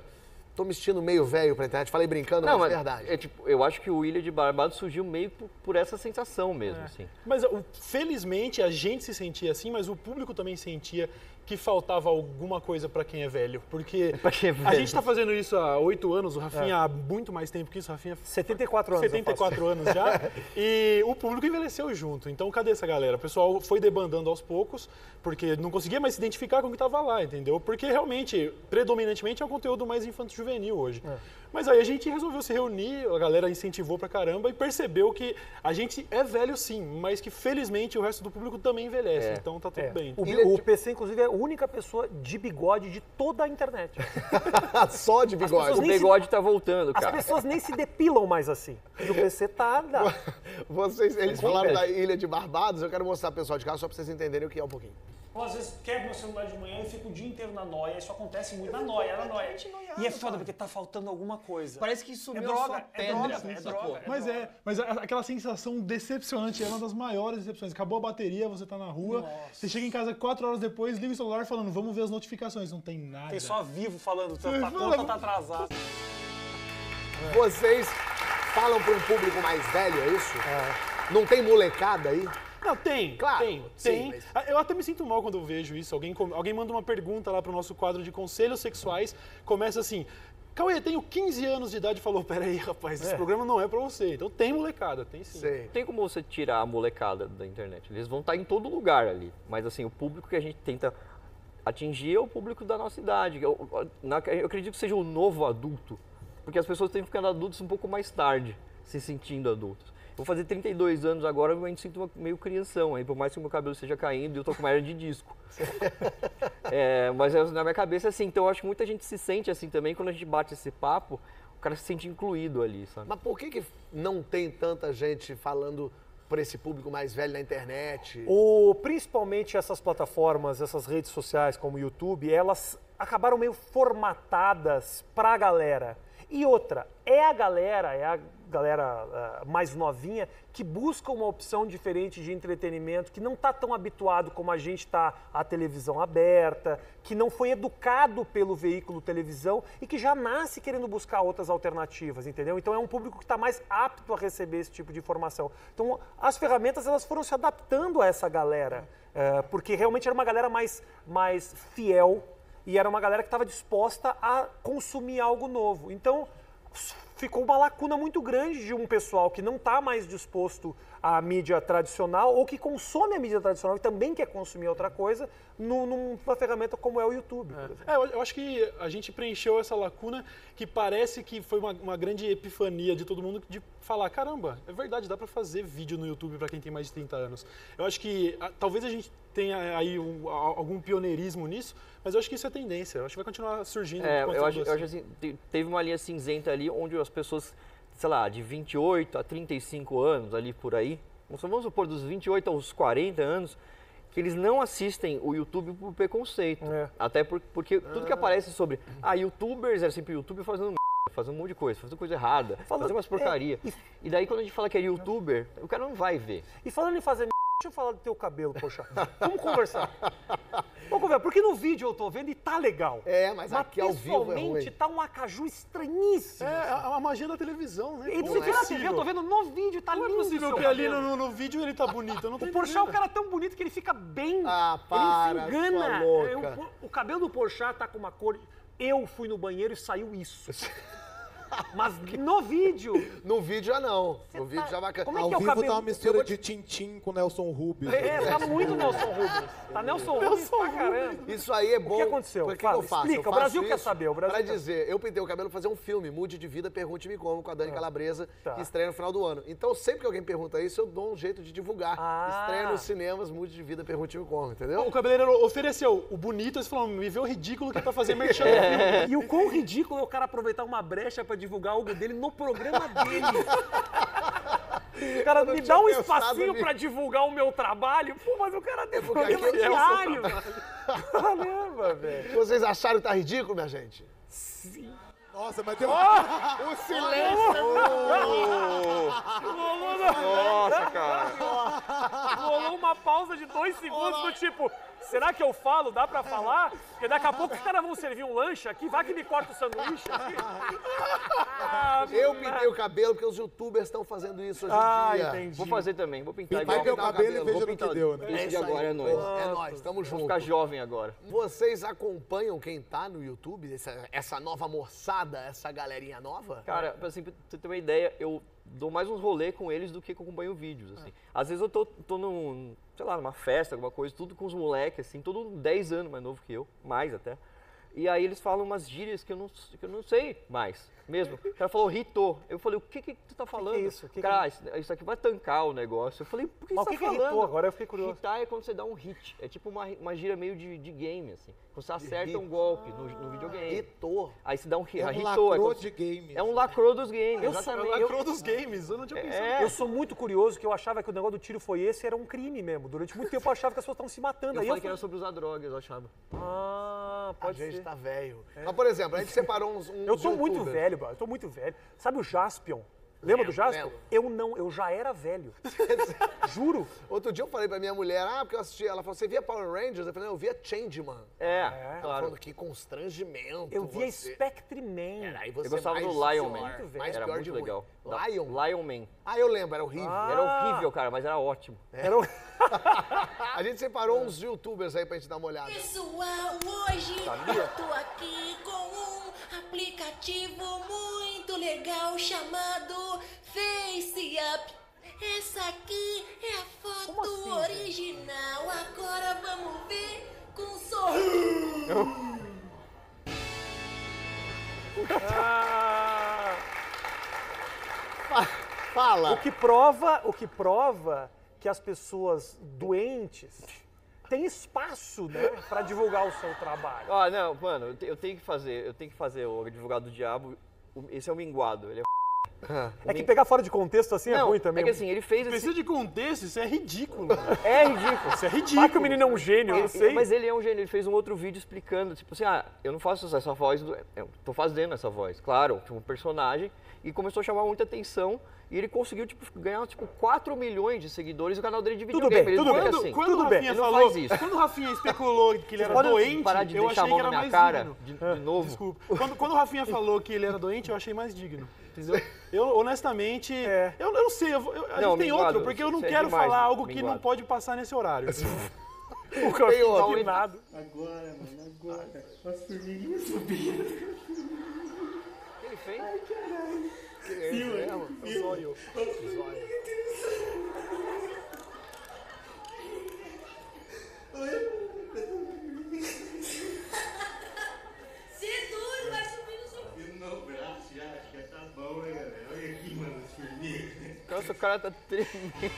tô me sentindo meio velho pra internet. Falei brincando, Não, mas é mas verdade. é, tipo, eu acho que o Ilha de Barbados surgiu meio por, por essa sensação mesmo, É. assim. Mas o- felizmente a gente se sentia assim, mas o público também sentia que faltava alguma coisa pra quem é velho. Porque Pra quem é a velho. gente tá fazendo isso há oito anos, o Rafinha É. há muito mais tempo que isso, o Rafinha... setenta e quatro anos. eu setenta e quatro faço. anos já. E o público envelheceu junto. Então, cadê essa galera? O pessoal foi debandando aos poucos, porque não conseguia mais se identificar com o que estava lá, entendeu? Porque realmente, predominantemente, é um conteúdo mais infanto-juvenil hoje. Mas aí a gente resolveu se reunir, a galera incentivou pra caramba e percebeu que a gente é velho sim, mas que felizmente o resto do público também envelhece. É. Então tá tudo É. bem. O, Bi- o P C, inclusive, é a única pessoa de bigode de toda a internet. Só de As bigode. pessoas O nem se- bigode tá voltando, As cara. pessoas nem se depilam mais assim. E o P C tá... dá. Vocês, eles Como falaram é? da Ilha de Barbados, eu quero mostrar pro pessoal de casa só pra vocês entenderem o que é um pouquinho. Eu, às vezes, quebro meu celular de manhã e fico o dia inteiro na noia. Isso acontece muito na noia, na noia. E é foda, porque tá faltando alguma coisa. Parece que sumiu é a droga, sua é pedra, droga, assim, é sacou? droga, é Mas droga. é, mas a- aquela sensação decepcionante é uma das maiores decepções. Acabou a bateria, você tá na rua, você chega em casa quatro horas depois, liga o celular falando, vamos ver as notificações. Não tem nada. Tem só vivo falando, Você a fala- conta tá atrasada. Vocês falam para um público mais velho, é isso? Não tem molecada aí? Não, tem, Claro, tem, sim, tem. mas- Ah, Eu até me sinto mal quando eu vejo isso. Alguém, com- alguém manda uma pergunta lá pro nosso quadro de conselhos sexuais, começa assim, Cauê, tenho quinze anos de idade e falou, peraí, rapaz, esse É. programa não é pra você. Então tem molecada, tem sim. Tem como você tirar a molecada da internet. Eles vão estar em todo lugar ali. Mas assim, o público que a gente tenta atingir é o público da nossa idade. Eu, na- eu acredito que seja o novo adulto. Porque as pessoas têm ficando adultos um pouco mais tarde, se sentindo adultos. Eu vou fazer trinta e dois anos agora, eu ainda sinto uma- meio crianção, aí, por mais que o meu cabelo esteja caindo e eu tô com uma hernia de disco. É, mas é, na minha cabeça é assim, então eu acho que muita gente se sente assim também, quando a gente bate esse papo, o cara se sente incluído ali, sabe? Mas por que, que não tem tanta gente falando para esse público mais velho na internet? O, principalmente essas plataformas, essas redes sociais como o YouTube, elas acabaram meio formatadas pra galera. E outra, é a galera, é a galera ah, mais novinha que busca uma opção diferente de entretenimento, que não está tão habituado como a gente está à televisão aberta, que não foi educado pelo veículo televisão e que já nasce querendo buscar outras alternativas, entendeu? Então é um público que está mais apto a receber esse tipo de informação. Então as ferramentas elas foram se adaptando a essa galera, eh, porque realmente era uma galera mais, mais fiel e era uma galera que estava disposta a consumir algo novo. Então ficou uma lacuna muito grande de um pessoal que não está mais disposto à mídia tradicional ou que consome a mídia tradicional e também quer consumir outra coisa num- numa ferramenta como é o YouTube. por exemplo. É, eu, eu acho que a gente preencheu essa lacuna que parece que foi uma, uma grande epifania de todo mundo de falar, caramba, é verdade, dá pra fazer vídeo no YouTube pra quem tem mais de trinta anos. Eu acho que a- talvez a gente tenha aí um- a- algum pioneirismo nisso, mas eu acho que isso é tendência. Eu acho que vai continuar surgindo. É, eu conteúdo acho, eu assim. acho assim, te- teve uma linha cinzenta ali onde as pessoas, sei lá, de vinte e oito a trinta e cinco anos, ali por aí, vamos supor, dos vinte e oito aos quarenta anos, que eles não assistem o YouTube por preconceito. Até por, porque tudo que aparece sobre, ah, youtubers, era sempre YouTube fazendo merda, fazendo um monte de coisa, fazendo coisa errada, Fala- fazendo umas porcaria. E daí quando a gente fala que é youtuber, o cara não vai ver. E falando em fazer m... deixa eu falar do teu cabelo, poxa. Vamos conversar. Vamos conversar, porque no vídeo eu tô vendo e tá legal. É, mas aqui ao vivo é pessoalmente ruim. tá um acaju estranhíssimo. É, a, a magia da televisão, né? E Não você é vê na T V, possível. eu tô vendo no vídeo, tá Não é lindo possível seu que ali cabelo. no, no vídeo ele tá bonito. Eu não tô O Porchat é um entendendo. cara tão bonito que ele fica bem. Ah, para, ele se engana. sua louca. Eu- o cabelo do Porchat tá com uma cor. Eu fui no banheiro e saiu isso. Mas no vídeo. No vídeo já não. No vídeo já bacana. Como é Ao que é o vivo cabelo? tá uma Eu mistura vou de Tintim com Nelson Rubens. É, tá muito Nelson Rubens. Tá Nelson Rubens pra caramba. Isso aí é bom. O que aconteceu? Por que Fala, que eu faço? explica, Eu o Brasil faço quer isso saber, o Brasil Pra quer- dizer, eu pintei o cabelo pra fazer um filme, Mude de Vida, Pergunte-me Como, com a Dani Calabresa, Tá. que estreia no final do ano. Então, sempre que alguém pergunta isso, eu dou um jeito de divulgar. Ah. Estreia nos cinemas, Mude de Vida, Pergunte-me Como, entendeu? O cabeleireiro ofereceu o bonito, eles falaram, me vê o ridículo que é pra fazer merchan. É. E o quão ridículo é o cara aproveitar uma brecha pra divulgar algo dele no programa dele. O cara me dá um tinha pensado espacinho nisso. pra divulgar o meu trabalho. Pô, mas o cara tem porque programa aqui é o seu diário. Caramba, velho. Vocês acharam que tá ridículo, minha gente? Sim. Nossa, mas deu O silêncio! Rolou, Nossa, cara. rolou uma pausa de dois segundos do tipo, será que eu falo? Dá pra falar? Porque daqui a pouco os caras vão servir um lanche aqui, vai que me corta o sanduíche aqui. Ah, eu pintei o cabelo porque os youtubers estão fazendo isso hoje em Ah, dia. entendi. Vou fazer também, vou pintar Vai igual. pintar o cabelo e veja Vou no pintar que deu, né? Esse É de isso agora aí. é nóis. É nóis, tamo Vou junto. ficar jovem agora. Vocês acompanham quem tá no YouTube? Essa, essa nova moçada, essa galerinha nova? Cara, assim, pra você ter uma ideia, eu dou mais uns rolê com eles do que que eu acompanho vídeos, assim. Às vezes eu tô, tô num, sei lá, numa festa, alguma coisa, tudo com os moleques, assim, todo dez anos mais novo que eu, mais até. E aí eles falam umas gírias que eu não, que eu não sei mais, mesmo. O cara falou, hitou. Eu falei, o que que tu tá falando? que é isso? Que cara, que- isso, isso aqui vai tancar o negócio. Eu falei, por que Mas você o tá que que é falando? hitou? Agora eu fiquei curioso. Hitar é quando você dá um hit. É tipo uma, uma gíria meio de, de game, assim. Quando você acerta hit. um golpe no, no videogame. Hitou. Aí você dá um hit. É um hitou, lacrô quando- de games. É um lacrô dos games, Eu sou- exatamente. eu- Lacrou dos games, eu não tinha pensado. É. Eu sou muito curioso, que eu achava que o negócio do tiro foi esse, era um crime mesmo. Durante muito tempo eu achava que as pessoas estavam se matando. Eu Aí falei eu que era fui- sobre usar drogas, eu achava. Ah, A pode gente ser. tá velho. Mas, por exemplo, a gente separou uns, uns Eu tô muito youtubers. velho, bro. Eu tô muito velho. Sabe o Jaspion? Lembra do Jaspion? lembro. Eu não, eu já era velho. Juro. Outro dia eu falei pra minha mulher, ah, porque eu assisti, ela falou, você via Power Rangers? Eu falei, não, eu via Changeman. É, Ela claro. falando, que constrangimento. Eu via você. Spectreman. Era, aí você Eu gostava mais do Lion pior, Man. mais Era pior muito de ruim. legal. Da- Lion? Lion Man. Ah, eu lembro, era horrível. Ah. Era horrível, cara, mas era ótimo. Era um- A gente separou uns youtubers aí pra gente dar uma olhada. Pessoal, hoje Sabia? eu tô aqui com um aplicativo muito legal chamado FaceUp. Essa aqui é a foto Como assim, original. Agora vamos ver com um sorriso. Ah, Fala. o que prova, o que prova que as pessoas doentes têm espaço, né, para divulgar o seu trabalho. Ah, não, mano, eu, te- eu tenho que fazer, eu tenho que fazer o advogado do diabo. O- Esse é o minguado, ele é É que pegar fora de contexto assim é Não, ruim também. é que assim, ele fez esse... Precisa de contexto, isso é ridículo. É ridículo. Isso é ridículo. Vai que o menino é um gênio, eu não Ele- sei. Mas ele é um gênio, ele fez um outro vídeo explicando, tipo assim, ah, eu não faço essa voz, do, eu tô fazendo essa voz, claro, tipo um personagem, e começou a chamar muita atenção, e ele conseguiu, tipo, ganhar, tipo, quatro milhões de seguidores no canal dele de Tudo videogame. bem, Ele tudo não bem. é Quando, assim. quando Tudo o bem, Rafinha ele não falou, faz isso. quando o Rafinha especulou que ele era Pode doente, parar de eu deixar a achei mão que na era minha mais cara digno. de, de novo. Desculpa. Quando, quando o Rafinha falou que ele era doente, eu achei mais digno. Entendeu? Eu, honestamente, É. eu, eu não sei, eu, vou- eu, a Não, gente tem minguado, outro, porque eu não você é quero demais, falar algo que não minguado. pode passar nesse horário. O que eu Tem outro. indignado. Agora, mano, agora. Posso subir, subir. O que ele fez? Que é isso mesmo? O zóio. Seguro, vai subir no seu... No braço já, acho que tá bom, né, galera? Olha aqui, mano, as formigas. Nossa, o cara tá tremendo.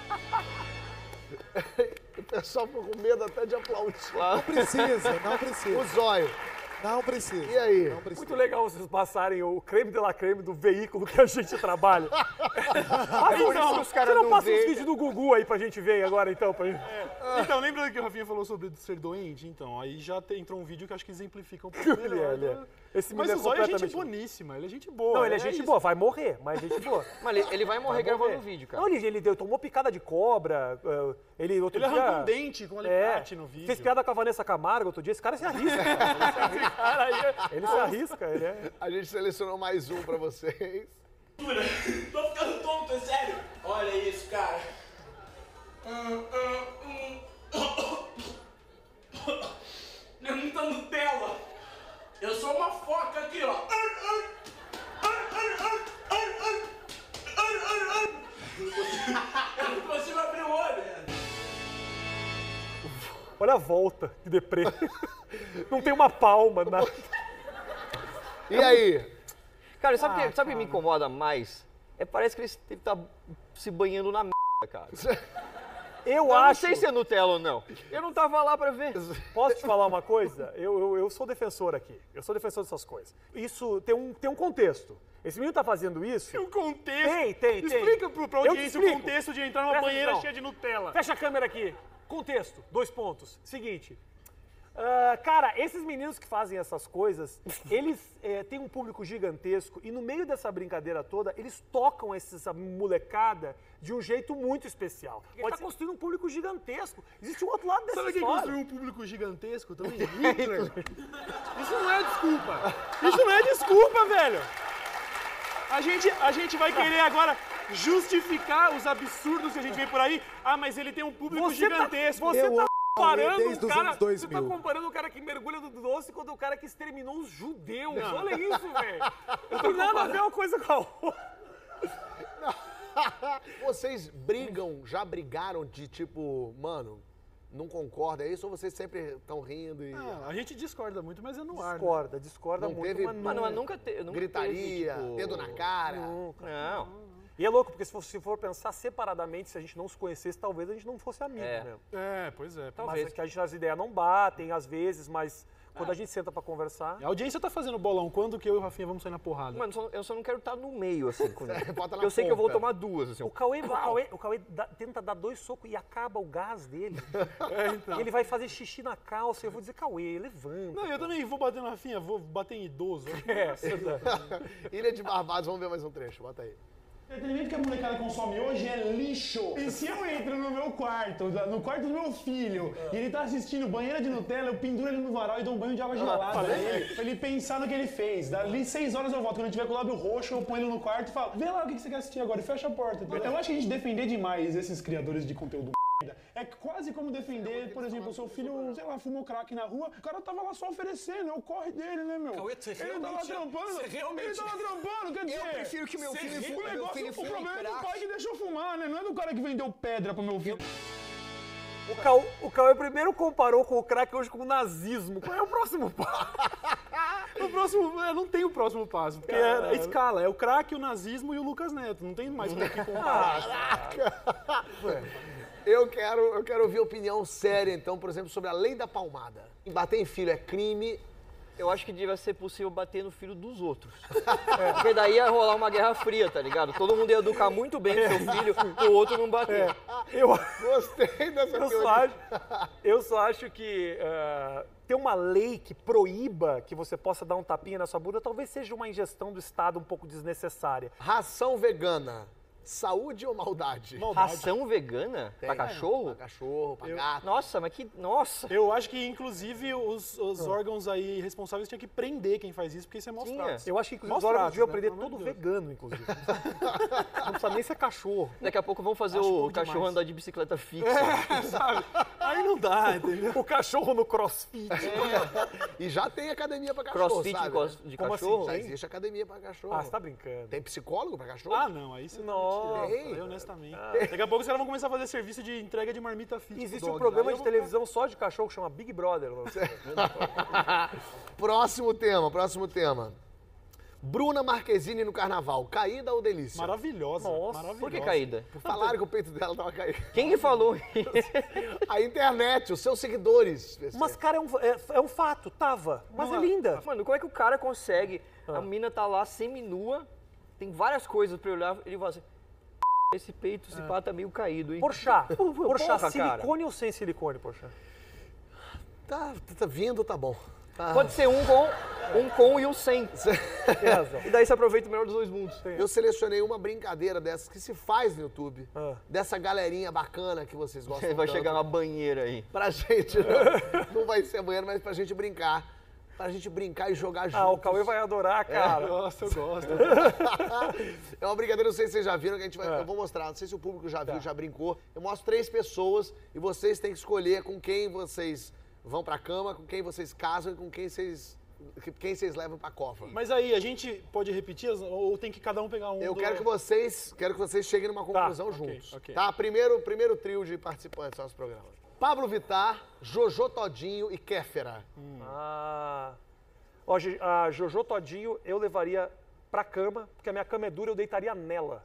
O pessoal ficou com medo até de aplaudir. Não precisa, não precisa. O zóio. Não precisa. E aí? Não precisa. Muito legal vocês passarem o creme de la creme do veículo que a gente trabalha. Passa por então, isso que os caras você não não passa vê, os vídeos do Gugu aí pra gente ver agora, então? Pra gente... Então, lembra que o Rafinha falou sobre ser doente? Então, aí já te- entrou um vídeo que acho que exemplifica um pouco Ele é, melhor. ele é. né? Esse Mas menino o Zóio é gente completamente- boníssima, ele é gente boa. Não, ele é gente isso. boa, vai morrer, mas é gente boa. Mas ele, ele vai morrer Vai gravando morrer. um vídeo, cara. Não, ele, ele deu, tomou picada de cobra, eh, ele outro Ele dia... arrancou um dente com alicate no vídeo. Fez piada com a Vanessa Camargo outro dia, esse cara se arrisca. cara. Esse cara aí, ele se arrisca, ele é... A gente selecionou mais um pra vocês. Tô ficando tonto, é sério. Olha isso, cara. Hum, hum, hum. É muita Nutella. Eu sou uma foca aqui, ó. Eu não consigo abrir o olho. Olha a volta de deprê. Não tem uma palma, nada. E aí? Cara, sabe o Ah, que, sabe o que me incomoda mais? É parece que eles devem estar se banhando na merda, cara. Eu, Eu não acho... sei se é Nutella ou não. Eu não tava lá pra ver. Posso te falar uma coisa? Eu, eu, eu sou defensor aqui. Eu sou defensor dessas coisas. Isso tem um, tem um contexto. Esse menino tá fazendo isso... Tem um contexto. Tem, tem, tem. Explica pro, pra Eu te audiência o explico. contexto de entrar numa Presta banheira atenção. cheia de Nutella. Fecha a câmera aqui. Contexto, dois pontos. Seguinte, Uh, cara, esses meninos que fazem essas coisas, eles é, têm um público gigantesco e no meio dessa brincadeira toda, eles tocam essa molecada de um jeito muito especial. Pode ser construindo um público gigantesco. Existe um outro lado dessa Sabe quem história. construiu um público gigantesco também? Hitler. Isso não é desculpa. Isso não é desculpa, velho. A gente, a gente vai querer agora justificar os absurdos que a gente vê por aí. Ah, mas ele tem um público Você gigantesco. Tá, você tá comparando desde um os cara, anos dois você tá mil. comparando o cara que mergulha no doce com o cara que exterminou os judeus. Não. Olha isso, velho. Não tem nada a ver uma coisa com a outra. Vocês brigam, já brigaram de tipo, mano, não concorda, é isso? Ou vocês sempre estão rindo e... Ah, a gente discorda muito, mas é no ar. Discorda, né? discorda Não muito, teve- mas Mano, mas nunca, te, nunca gritaria, teve, tipo... dedo na cara. Nunca. Não. E é louco, porque se for, se for pensar separadamente, se a gente não se conhecesse, talvez a gente não fosse amigo É. mesmo. É, pois é. Talvez. Mas é que a gente, as ideias não batem, às vezes, mas quando a gente senta pra conversar... A audiência tá fazendo bolão. Quando que eu e o Rafinha vamos sair na porrada? Mano, só- eu só não quero estar no meio, assim. Quando... Bota na Porque eu sei que eu vou ponta. tomar duas, assim. O Cauê, o Cauê, o Cauê dá- tenta dar dois socos e acaba o gás dele. É, então. Ele vai fazer xixi na calça e eu vou dizer, Cauê, levanta. Não, eu também vou bater no Rafinha, vou bater em idoso. É, Ilha de Barbados, vamos ver mais um trecho, bota aí. O entretenimento que a molecada consome hoje é lixo. E se eu entro no meu quarto, no quarto do meu filho, e ele tá assistindo banheira de Nutella, eu penduro ele no varal e dou um banho de água gelada pra ele, pra ele pensar no que ele fez. Dali seis horas eu volto. Quando eu tiver com o lábio roxo, eu ponho ele no quarto e falo, vê lá o que você quer assistir agora e fecha a porta. Entendeu? Eu acho que a gente defender demais esses criadores de conteúdo é quase como defender, por exemplo, o seu filho, sei lá, fumou crack na rua, o cara tava lá só oferecendo, é o corre dele, né, meu? Cauê, você ele tava realmente- trampando, você realmente- ele tava trampando, quer dizer... Eu prefiro que meu você filho ri- fume- o meu negócio, filho o fume problema é do crack. pai que deixou fumar, né? Não é do cara que vendeu pedra pro meu filho. O Cauê, o Cauê primeiro comparou com o crack hoje com o nazismo. Qual é o próximo passo? O próximo, é, não tem o próximo passo, porque é, é escala, é o crack, o nazismo e o Lucas Neto, não tem mais com o que comparar. Eu quero, eu quero ouvir opinião séria, então, por exemplo, sobre a lei da palmada. Bater em filho é crime. Eu acho que devia ser possível bater no filho dos outros. É, porque daí ia rolar uma guerra fria, tá ligado? Todo mundo ia educar muito bem o seu filho, o outro não bater. Eu, Gostei dessa eu, só teoria. acho, eu só acho que uh, ter uma lei que proíba que você possa dar um tapinha na sua bunda talvez seja uma ingestão do Estado um pouco desnecessária. Ração vegana. Saúde ou maldade? Ração vegana? Tem. Pra cachorro? Pra cachorro, pra Eu- gato. Nossa, mas que... Nossa! Eu acho que, inclusive, os, os órgãos aí responsáveis tinham que prender quem faz isso, porque isso é maus Tinha. tratos. Eu acho que, inclusive, Maus os órgãos tratos, deviam né? aprender Pelo amor todo de Deus. vegano, inclusive. Não precisa nem ser cachorro. Daqui a pouco vão fazer Acho o pouco cachorro demais. andar de bicicleta fixa. Sabe? Aí não dá, entendeu? O cachorro no crossfit. E já tem academia pra cachorro, Crossfit sabe? de, cos- de Como cachorro? Já existe academia pra cachorro. Ah, você tá brincando. Tem psicólogo pra cachorro? Ah, não, aí você Nossa. tá me tirando. Tem. Aí, honestamente. Daqui a pouco os caras vão começar a fazer serviço de entrega de marmita fit. Existe pro um dog. programa Aí de eu vou- televisão só de cachorro que chama Big Brother. não sei. Próximo tema, próximo tema. Bruna Marquezine no carnaval, caída ou delícia? Maravilhosa. Nossa, maravilhosa. Por que caída? Falaram que o peito dela tava caído. Quem que falou isso? A internet, os seus seguidores. Mas, cara, é um, é, é um fato, tava. Mas Não, é linda. Mano, como é que o cara consegue? A mina tá lá seminua, tem várias coisas pra eu olhar, ele fala assim... Esse peito, esse pá tá meio caído, hein? Porchat. Porchat, Porra, cara. silicone ou sem silicone, Porchat? Tá, tá vindo, tá bom. Tá. Pode ser um com, um com e um sem. Tem razão. E daí você aproveita o melhor dos dois mundos. Eu selecionei uma brincadeira dessas que se faz no YouTube. Ah. Dessa galerinha bacana que vocês gostam Vai tanto. chegar uma banheira aí. Pra gente, não, não vai ser banheiro, mas pra gente brincar. Pra gente brincar e jogar juntos. Ah, o Cauê vai adorar, cara. Nossa, eu gosto. É uma brincadeira, não sei se vocês já viram, que a gente vai, eu vou mostrar. Não sei se o público já viu, já brincou. Eu mostro três pessoas e vocês têm que escolher com quem vocês vão pra cama, com quem vocês casam e com quem vocês, quem vocês levam pra cova. Mas aí, a gente pode repetir as- ou tem que cada um pegar um Eu do... quero que vocês, quero que vocês cheguem numa conclusão ok, juntos. ok. Tá? Primeiro, primeiro trio de participantes do nosso programa. Pablo Vittar, Jojo Todinho e Kéfera. Ah. Ó, Gi- a Jojo Todinho eu levaria pra cama, porque a minha cama é dura, eu deitaria nela.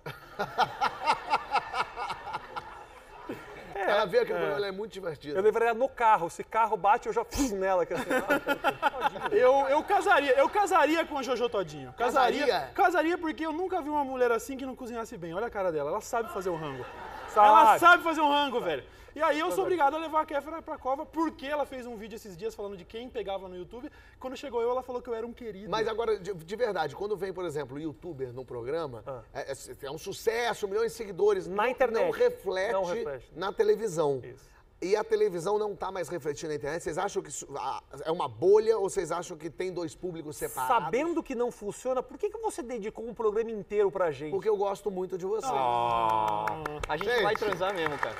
Ela vê aquele programa, ela é muito divertida. Eu levaria no carro. Se carro bate, eu já pum, nela. Que assim, Eu, eu casaria, eu casaria com a Jojo Todinho. Casaria, Casaria? casaria porque eu nunca vi uma mulher assim que não cozinhasse bem. Olha a cara dela, ela sabe fazer o rango. Sabe. Ela sabe fazer um rango, velho. E aí eu sou obrigado a levar a Kéfera pra cova, porque ela fez um vídeo esses dias falando de quem pegava no YouTube. Quando chegou eu, ela falou que eu era um querido. Mas agora, de, de verdade, quando vem, por exemplo, o youtuber no programa, ah. é, é, é um sucesso, milhões de seguidores. Na não, internet. Não reflete, não reflete na televisão. Isso. E a televisão não está mais refletindo na internet? Vocês acham que isso é uma bolha ou vocês acham que tem dois públicos separados? Sabendo que não funciona, por que, que você dedicou um programa inteiro pra gente? Porque eu gosto muito de você. Ah, a gente, gente vai transar mesmo, cara.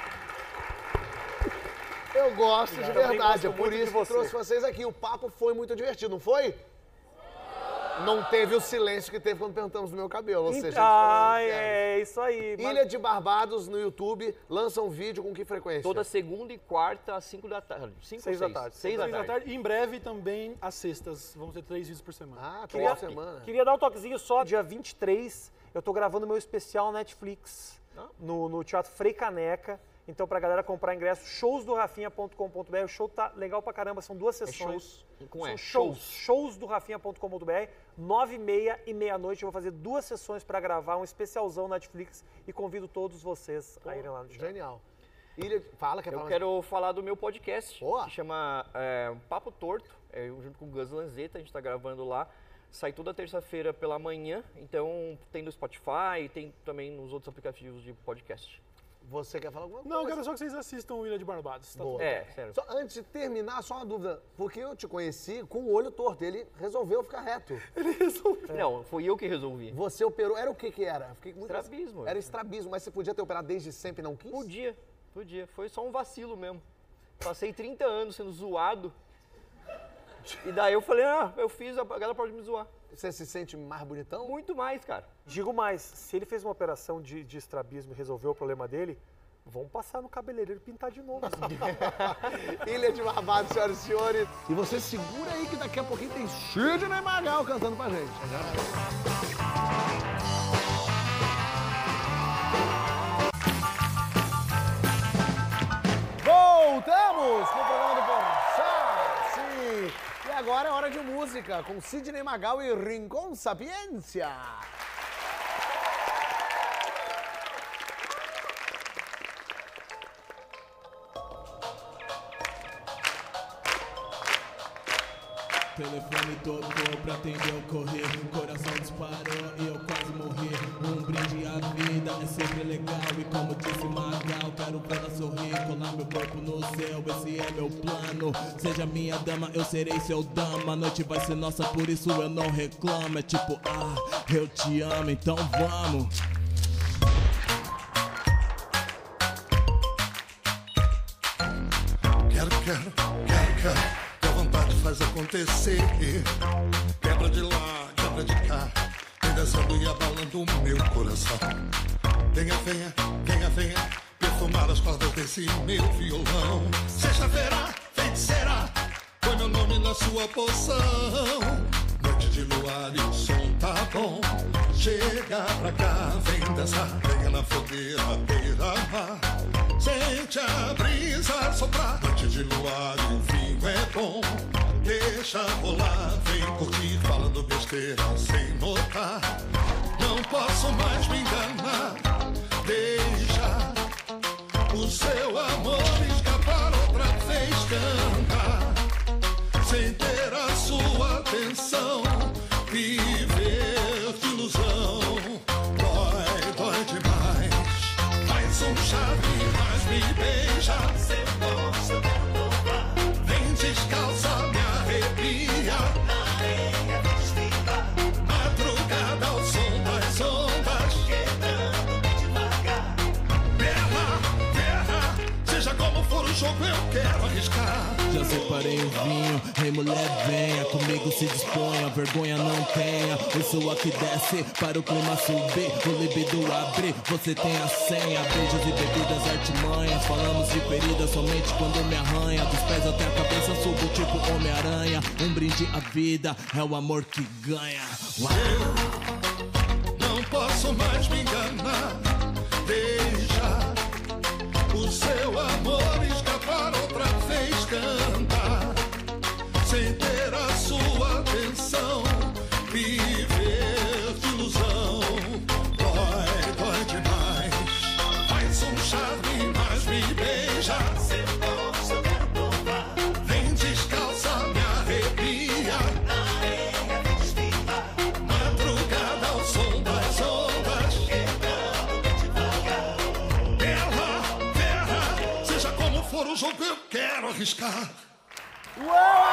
Eu gosto eu de verdade, é por isso que você. trouxe vocês aqui. O papo foi muito divertido, não foi? Não teve o silêncio que teve quando perguntamos do meu cabelo. Ou seja, ah, é, é isso aí. Ilha mas... de Barbados no YouTube, lança um vídeo com que frequência? Toda segunda e quarta às cinco da tarde. cinco seis ou da tarde. seis da tarde. tarde. E em breve também às sextas. Vamos ter três vídeos por semana. Ah, queria, por semana. Queria dar um toquezinho só. Dia vinte e três, eu tô gravando meu especial Netflix ah? no, no Teatro Frei Caneca. Então, pra galera comprar ingresso, shows do rafinha ponto com ponto br. O show tá legal pra caramba, são duas sessões. É shows? Com são é? shows. Shows do rafinha ponto com ponto br. Nove e meia e meia-noite. Eu vou fazer duas sessões pra gravar um especialzão Netflix e convido todos vocês Pô, a irem lá no teatro. Genial. Ilha, fala, quer Eu falar quero mais? falar do meu podcast, Boa. que chama é, Papo Torto, é, junto com o Gus Lanzetta, a gente tá gravando lá. Sai toda terça-feira pela manhã, então tem no Spotify, tem também nos outros aplicativos de podcast. Você quer falar alguma coisa? Não, eu quero só que vocês assistam o Ilha de Barbados. Tá Boa. É, sério. Só, antes de terminar, só uma dúvida. Porque eu te conheci com o olho torto. Ele resolveu ficar reto. Ele resolveu. Não, foi eu que resolvi. Você operou... Era o que que era? Fiquei muito... Estrabismo. Era estrabismo, mas você podia ter operado desde sempre e não quis? Podia, podia. Foi só um vacilo mesmo. Passei trinta anos sendo zoado. E daí eu falei, ah, eu fiz, a galera pode me zoar. Você se sente mais bonitão? Muito mais, cara. Digo mais, se ele fez uma operação de, de estrabismo e resolveu o problema dele, vamos passar no cabeleireiro e pintar de novo. Ilha de Barbados, senhoras e senhores. E você segura aí que daqui a pouquinho tem Sidney Magal cantando pra gente. Voltamos com o programa do Porchat. Sim. E agora é hora de música com Sidney Magal e Rincón Sapiência. Telefone tocou pra atender o correio. Coração disparou e eu quase morri. Um brinde à vida é sempre legal. E como disse Magal, quero vê-la sorrir. Colar meu corpo no céu, esse é meu plano. Seja minha dama, eu serei seu dama. A noite vai ser nossa, por isso eu não reclamo. É tipo, ah, eu te amo, então vamos. Quero, quero, quero, quero. Faz acontecer. Quebra de lá, quebra de cá, vem dançando e abalando o meu coração. Venha, venha, venha, venha, perfumar as cordas desse meu violão. Sexta-feira, feiticeira, põe meu nome na sua poção. Noite de luar e o som tá bom. Chega pra cá, vem dançar, venha na fogueira, beira-mar. Sente a brisa soprar. Noite de luar e o vinho é bom. Deixa rolar, vem curtir, falando besteira sem notar. Não posso mais me enganar. Deixa o seu amor escapar outra vez, cantar sem ter a sua atenção. Viver de ilusão dói, dói demais. Mais um chave, mais me beija. Seu bom, seu bom, vem descalça, me arrepia. Areia vestida, madrugada ao som das ondas, quebrando devagar. Terra, terra, seja como for o jogo, eu quero arriscar. Já separei o vinho, ei mulher venha, comigo se disponha, vergonha não tenha. Isso aqui desce para o clima subir, o libido abrir, você tem a senha. Beijos e bebidas artimanhas, falamos de feridas somente quando me arranha. Dos pés até a cabeça subo tipo Homem-Aranha. Um brinde à vida, é o amor que ganha. Uau. Eu não posso mais me enganar. Deixa o seu amor escapar outra vez, cantar sem ter a sua atenção. Viver de ilusão dói, dói demais. Mais um charme, mais me beija. arriscar. Uou!